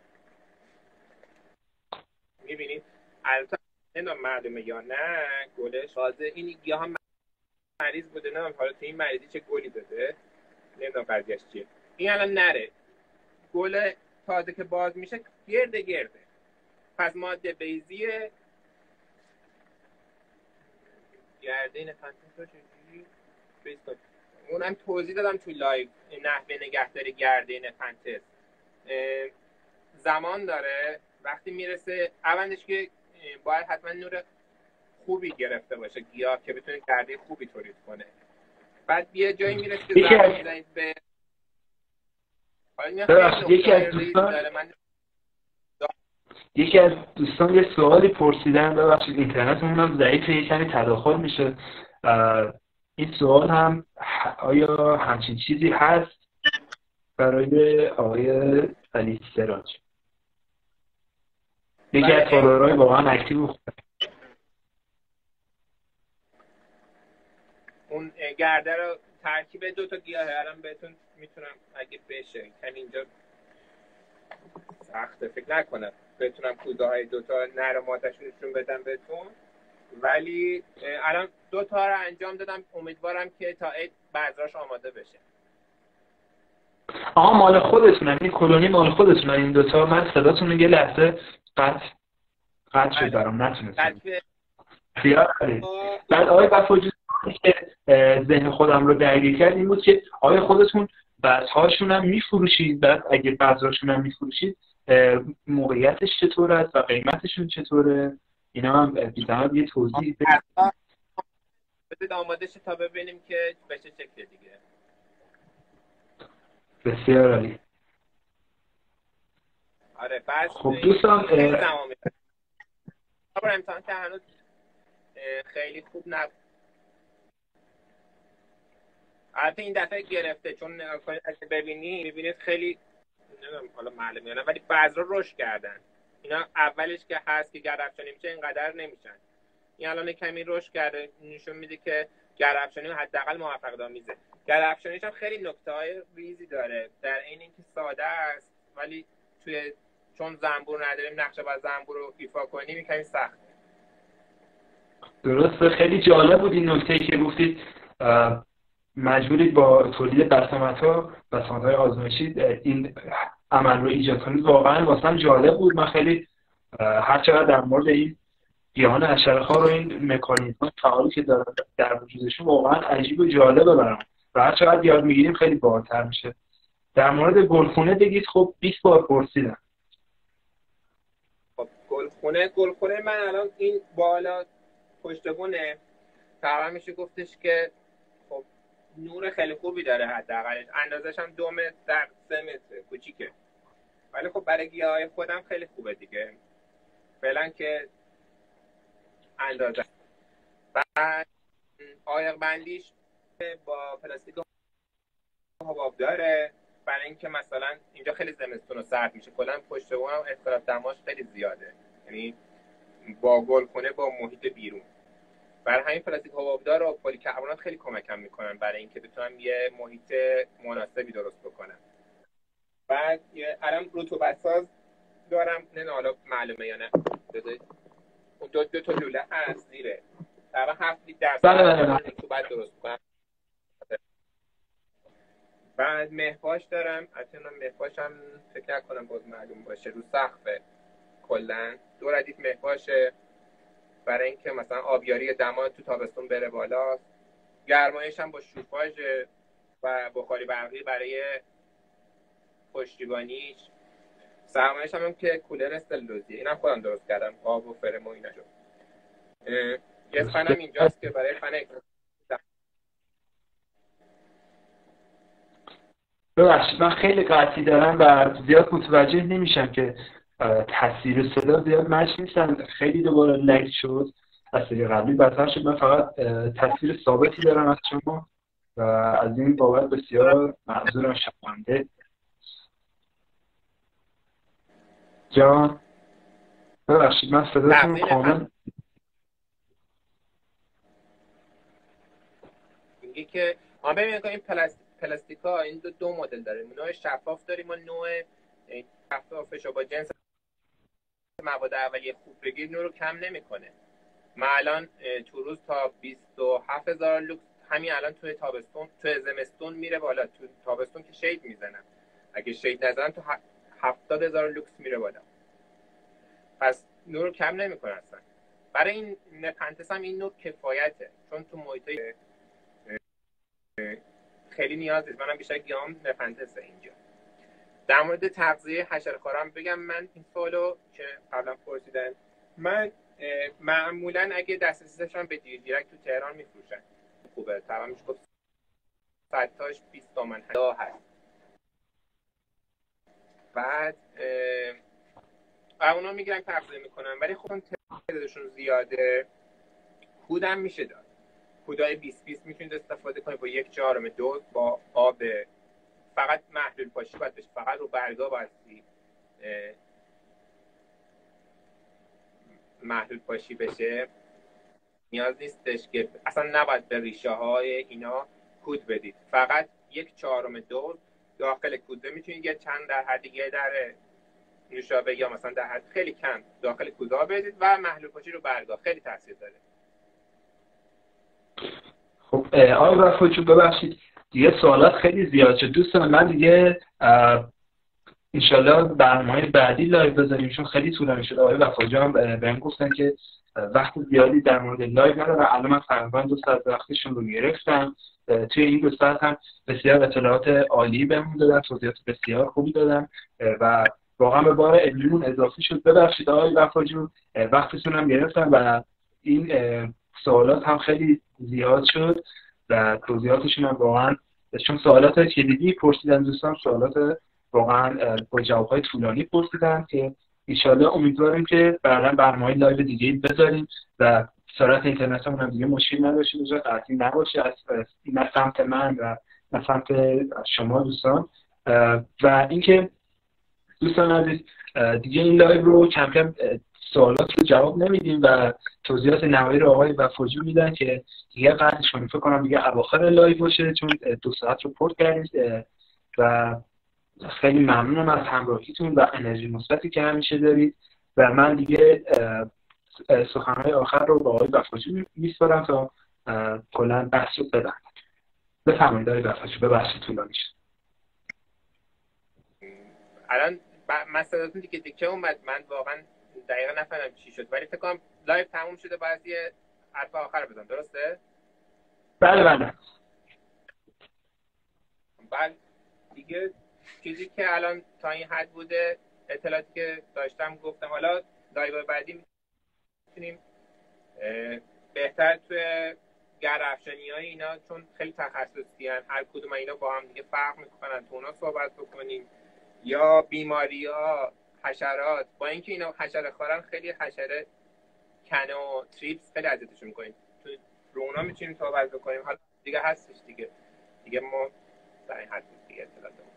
میبینید البته نمیدونم معلومه یا نه گلش تازه این گیاه هم مریض بوده، نمیدونم حالا تو این مریضی چه گلی داده، نمیدونم قضیهش چیه. این الان نره گل تازه که باز میشه گرده گرده. پس ماده بیضیه. گرده نپنتس رو چجوری فریز کنیم؟ اونم توضیح دادم توی لایو نحوه نگهداری گرده نپنتس. زمان داره. وقتی میرسه اولش که باید حتما نور خوبی گرفته باشه گیاه که بتونه گرده خوبی تولید کنه. بعد یه جایی میرسه که زمان میزنید به یکی از دوستان یکی از دوستان یه سوالی پرسیدن، ببخشید اینترنتمون هم ضعیفه، یه کمی تداخل میشه. این سوال هم آیا همچین چیزی هست برای آقای علی سراج؟ یکی از فالوورای واقعا اکتیو بود. اون گرده رو ترکیب دو تا گیاه الان بهتون میتونم اگه بشه کمی اینجا سخته فکر نکنم بتونم کوزه های دوتا نر و ماده‌شون نشون بدم بهتون، ولی الان دوتا رو انجام دادم. امیدوارم که تا عید بذراش آماده بشه. آها مال خودتونه؟ این کلونی مال خودتونه این دوتا؟ من صداتون رو یه لحظه قطع قطع شد برام نتونستم خیال کنید. بعد آقای وفاجو که ذهن خودم رو درگیر کرد این بود که آیا خودتون بذرهاشون هم میفروشید؟ بعد اگه بذرهاشون هم میفروشید موقعیتش چطور است و قیمتشون چطوره؟ اینا هم بی‌زحمت یه توضیح بدید آماده شه تا ببینیم که به چه شکل دیگه. بسیار عالی. آره پس خب دوستان خیلی زمان می‌بره. خبر امتحان که هنوز خیلی خوب نبود. البته این دفعه گرفته، چون اگه ببینی میبینید خیلی نمیدونم حالا معلومه نه، ولی بعضا رشد کردن. اینا اولش که هست که گرفشانی میشه اینقدر نمیشن. این الان کمی رشد کرده، نشون میده که گرفشانی حداقل موفق آمیزه. گرفشانیش هم خیلی نکته‌های ریزی داره، در این اینکه ساده است ولی توی چون زنبور نداریم نقشه باید زنبور رو ایفا کنیم این کمی سخته. درسته. خیلی جالب بود این نکته‌ای که گفتید مجبورید با تولید بسامدها بسامدهای آزمایشی این عمل رو ایجاد کنید. واقعا واسم جالب بود. من خیلی هر چقدر در مورد این گیاهان حشره‌خوار و این مکانیزم فعالی که دارن در وجودشون واقعا عجیب و جالبه برام و هر چقدر یاد میگیریم خیلی بالاتر میشه. در مورد گلخونه بگید. خب بیست بار پرسیدم. خب گلخونه گلخونه من الان این بالا پشت بونه تقریبا میشه گفتش که خب نور خیلی خوبی داره، حداقلش اندازش هم دو متر در سه متر کوچیکه، ولی خب برای گیاهای خودم خیلی خوبه دیگه فعلا که اندازه. بعد عایق بندیش با پلاستیک حباب داره برای اینکه مثلا اینجا خیلی زمستون و سرد میشه، کلا پشت بون هم اختلاف دماش خیلی زیاده، یعنی با گلخونه با محیط بیرون. برای همین پلاستیک حبابدار و پلیکربنات خیلی کمکم میکنن برای اینکه بتونم یه محیط مناسبی درست بکنم. بعد الان رطوبت ساز دارم، نه حالا معلومه یا نه، اون دو, دو تا لوله هست زیره در هفت لیتر درصد رطوبت درست میکنم. بعد مهپاش دارم، اصلا مهپاش هم فکر نکنم باز معلوم باشه، رو سقفه کلا دو ردیف مهپاشه برای اینکه مثلا آبیاری دما تو تابستون بره بالا. گرمایش هم با شوفاژ و بخاری برقی برای پشتیبانیش. سرمایش هم, هم که کولر استلوزیه، اینم خودم درست کردم، آب و فرم و اینا شد. یه فنم اینجاست که برای فن ببخشید من خیلی قطعی دارم و زیاد متوجه نمیشم که تصویر صدا زیاد مچ نیستن. خیلی دوباره لگ شد از سری قبلی بدتر شد. من فقط تصویر ثابتی دارم از شما و از این بابت بسیار معذورم. شرمنده جان ببخشید من صداتون کامل میگه که ما ببینیم این پلاستیک پلاستیکا این دو, دو مدل داره، نوع شفاف داریم و نوع شفافش با جنس مواد اولیه خوب بگیر نور رو کم نمیکنه. من الان تو روز تا بیست و هفت هزار لوکس همین الان توی تابستون توی زمستون میره بالا، تو تابستون که شید میزنم، اگه شید نزنم تو هفتاد هزار لوکس میره بالا. پس نور رو کم نمیکنه اصلا. برای این نپنتس هم این نور کفایته، چون تو محیطای خیلی نیاز نیست. منم بیشتر گیاهم نپنتسه اینجا. در مورد تغذیه حشره‌خوارم بگم، من این سوالو که قبلا پرسیدن، من معمولا اگه دسترسی داشتم به دیر دیرک تو تهران میفروشن خوبه، تقریبا میشه گفت صدتاش بیست تومن هست. بعد اونا میگیرن تغذیه میکنن ولی خب تعدادشون زیاده. کودم میشه داد، کودای بیست بیست میتونید استفاده کنید با یک چهارم دوز با آب فقط محلول پاشی باید بشه، فقط رو برگا باید محلول پاشی بشه، نیاز نیستش که اصلا نباید به ریشه های اینا کود بدید، فقط یک چهارم دوز داخل کوده میتونید یه چند در حد دیگه در نوشابه یا مثلا در حد خیلی کم داخل کوده بدید و محلول پاشی رو برگا، خیلی تاثیر داره. خب آقای وفایی ببخشید دیگه سوالات خیلی زیاد شد دوستان، من دیگه انشالله برنامه‌های بعدی لایو بذاریم چون خیلی طولانی شد. آقای وفایی هم بهم گفتن که وقت زیادی در مورد لایو ندارم، الان من تقریبا دو ساعت وقتشون رو گرفتم. توی این دو ساعت هم بسیار اطلاعات عالی بهمون دادن، توضیحات بسیار خوبی دادن و واقعا به بار علمیمون اضافه شد. ببخشید آقای وفاجو وقتتون هم گرفتم و این سوالات هم خیلی زیاد شد و توضیحاتشون هم واقعا، چون سوالات کلیدی پرسیدن دوستان، سوالات واقعا با جوابهای طولانی پرسیدن که انشالله امیدواریم که بعدا برنامه‌های لایو دیگه بذاریم و سرعت اینترنت هم, هم دیگه مشکل نداشته باشه، قطعی نباشه از نه سمت من و نه سمت شما دوستان. و اینکه دوستان عزیز دیگه این لایو رو کم کم سوالات رو جواب نمیدیم و توضیحات نهایی رو آقای وفاجو میدن که دیگه قطعش کنیم. فکر کنم دیگه اواخر لایو باشه چون دو ساعت رو پر کردید و خیلی ممنونم از همراهیتون و انرژی مثبتی که همیشه دارید و من دیگه سخنهای آخر رو با آقای وفاجو میسپارم تا کلا بحث رو بدن. بفرمایید آقای وفاجو. ببخشید طولانی شد. الان من صداتون دیگه دیگه اومد، من واقعا دقیقا نفهمیدم چی شد، ولی فکر کنم لایو تموم شده، باید یه حرف آخر بزنم، درسته؟ بله بله. بله دیگه چیزی که الان تا این حد بوده، اطلاعاتی که داشتم گفتم. حالا لایو بعدی میتونیم بهتر توی گرافشنی های اینا، چون خیلی تخصصی هن، هر کدوم اینا با هم دیگه فرق میکنن، تو اونا صحبت بکنیم، یا بیماری ها، حشرات، با اینکه اینا حشره خورن، خیلی حشره کنه و تریپس خیلی اذیتشون میکنیم، تو رو اونا میتونیم صحبت بکنیم. حالا دیگه هستش دیگه دیگه ما در این حد دیگه اطلاع داریم.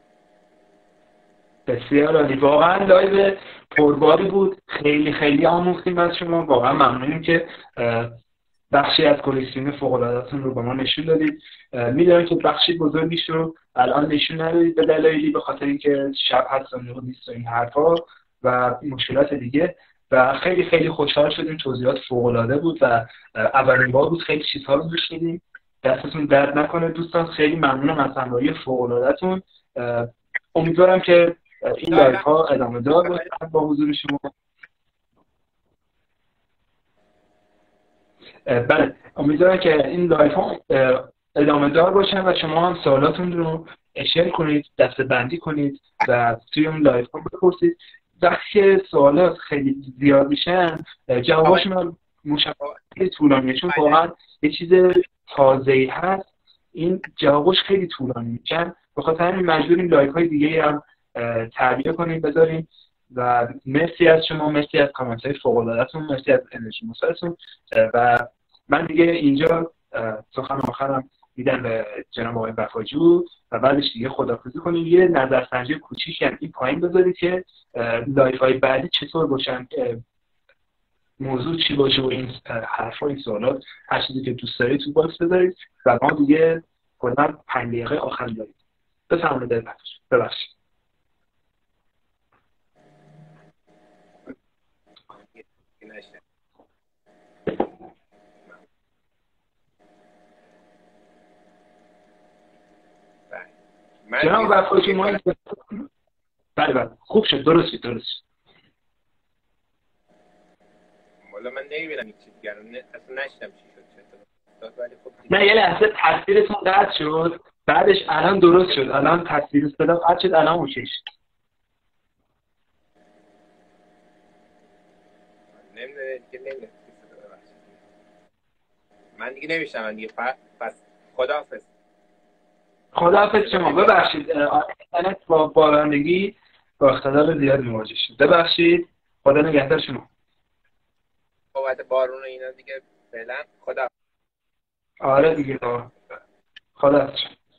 بسیار عالی، واقعا لایو پرباری بود، خیلی خیلی آموختیم از شما، واقعا ممنونیم که بخشی از کلکسیون فوق‌العاده‌تون رو به ما نشون دادید. میدونم که بخشی بزرگیش رو الان نشون ندادید به دلایلی، به خاطر اینکه شب هست و نیست و این حرفا و مشکلات دیگه، و خیلی خیلی خوشحال شدیم. توضیحات فوق‌العاده بود و اولین بار بود خیلی چیزها رو می‌شنیدیم. دستتون درد نکنه دوستان، خیلی ممنونم از همراهی فوق‌العاده‌تون. امیدوارم که این لایو ها ادامه دار باشه با حضور شما. بله امیدوارم که این لایو ها ادامه دار باشن و شما هم سوالاتون رو اشاره کنید، دسته بندی کنید و توی اون لایو ها بپرسید. وقتی سوالات خیلی زیاد میشن جواباشون هم مشخصه طولانیه، چون واقعا یه چیز تازه‌ای هست، این جوابش خیلی طولانی میشن، به خاطر همین مجبوریم لایو های دیگه هم تعبیه کنیم بذاریم. و مرسی از شما، مرسی از کامنت های فوق‌العاده‌تون، مرسی از انرژی مثبتتون و من دیگه اینجا سخن آخرم میدم به جناب آقای وفاجو و بعدش دیگه خداحافظی کنیم. یه نظرسنجی کوچیکی هم این پایین بذارید که لایو های بعدی چطور باشن، موضوع چی باشه و این حرفا، این سوالات، هر چیزی که دوست دارید تو باکس بذارید و ما دیگه کلا پنج دقیقه آخر داریم. بفرمایید آقای وفاجو. ببخشید. جناب وفاجو ما بله بله خوب شد، درست شد درست شد. والا من نمیبینم این چیز دیگر اصلا نشدم چی شد ولی خب نه یه لحظه تصویرتون قطع شد، بعدش الان درست شد، الان تصویر صدا قطع شد، الان اوکی شد. نمیدونم دیگه نمیدونم من دیگه نمیشم من دیگه پس خداحافظ. خداحافظ شما. ببخشید اینترنت با بارندگی با اختلال زیاد مواجه شد، ببخشید. خدا نگهدار شما. بابت بارون و اینا دیگه فعلا خدا. آره دیگه خدا.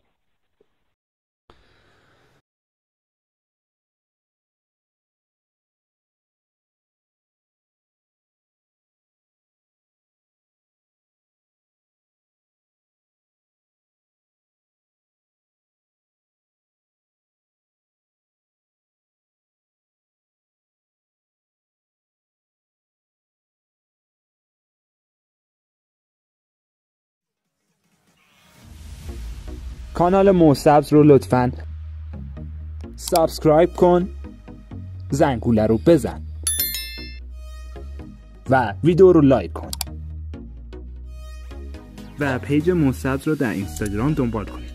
کانال موسبز رو لطفاً سابسکرایب کن، زنگوله رو بزن و ویدیو رو لایک کن و پیج موسبز رو در اینستاگرام دنبال کن.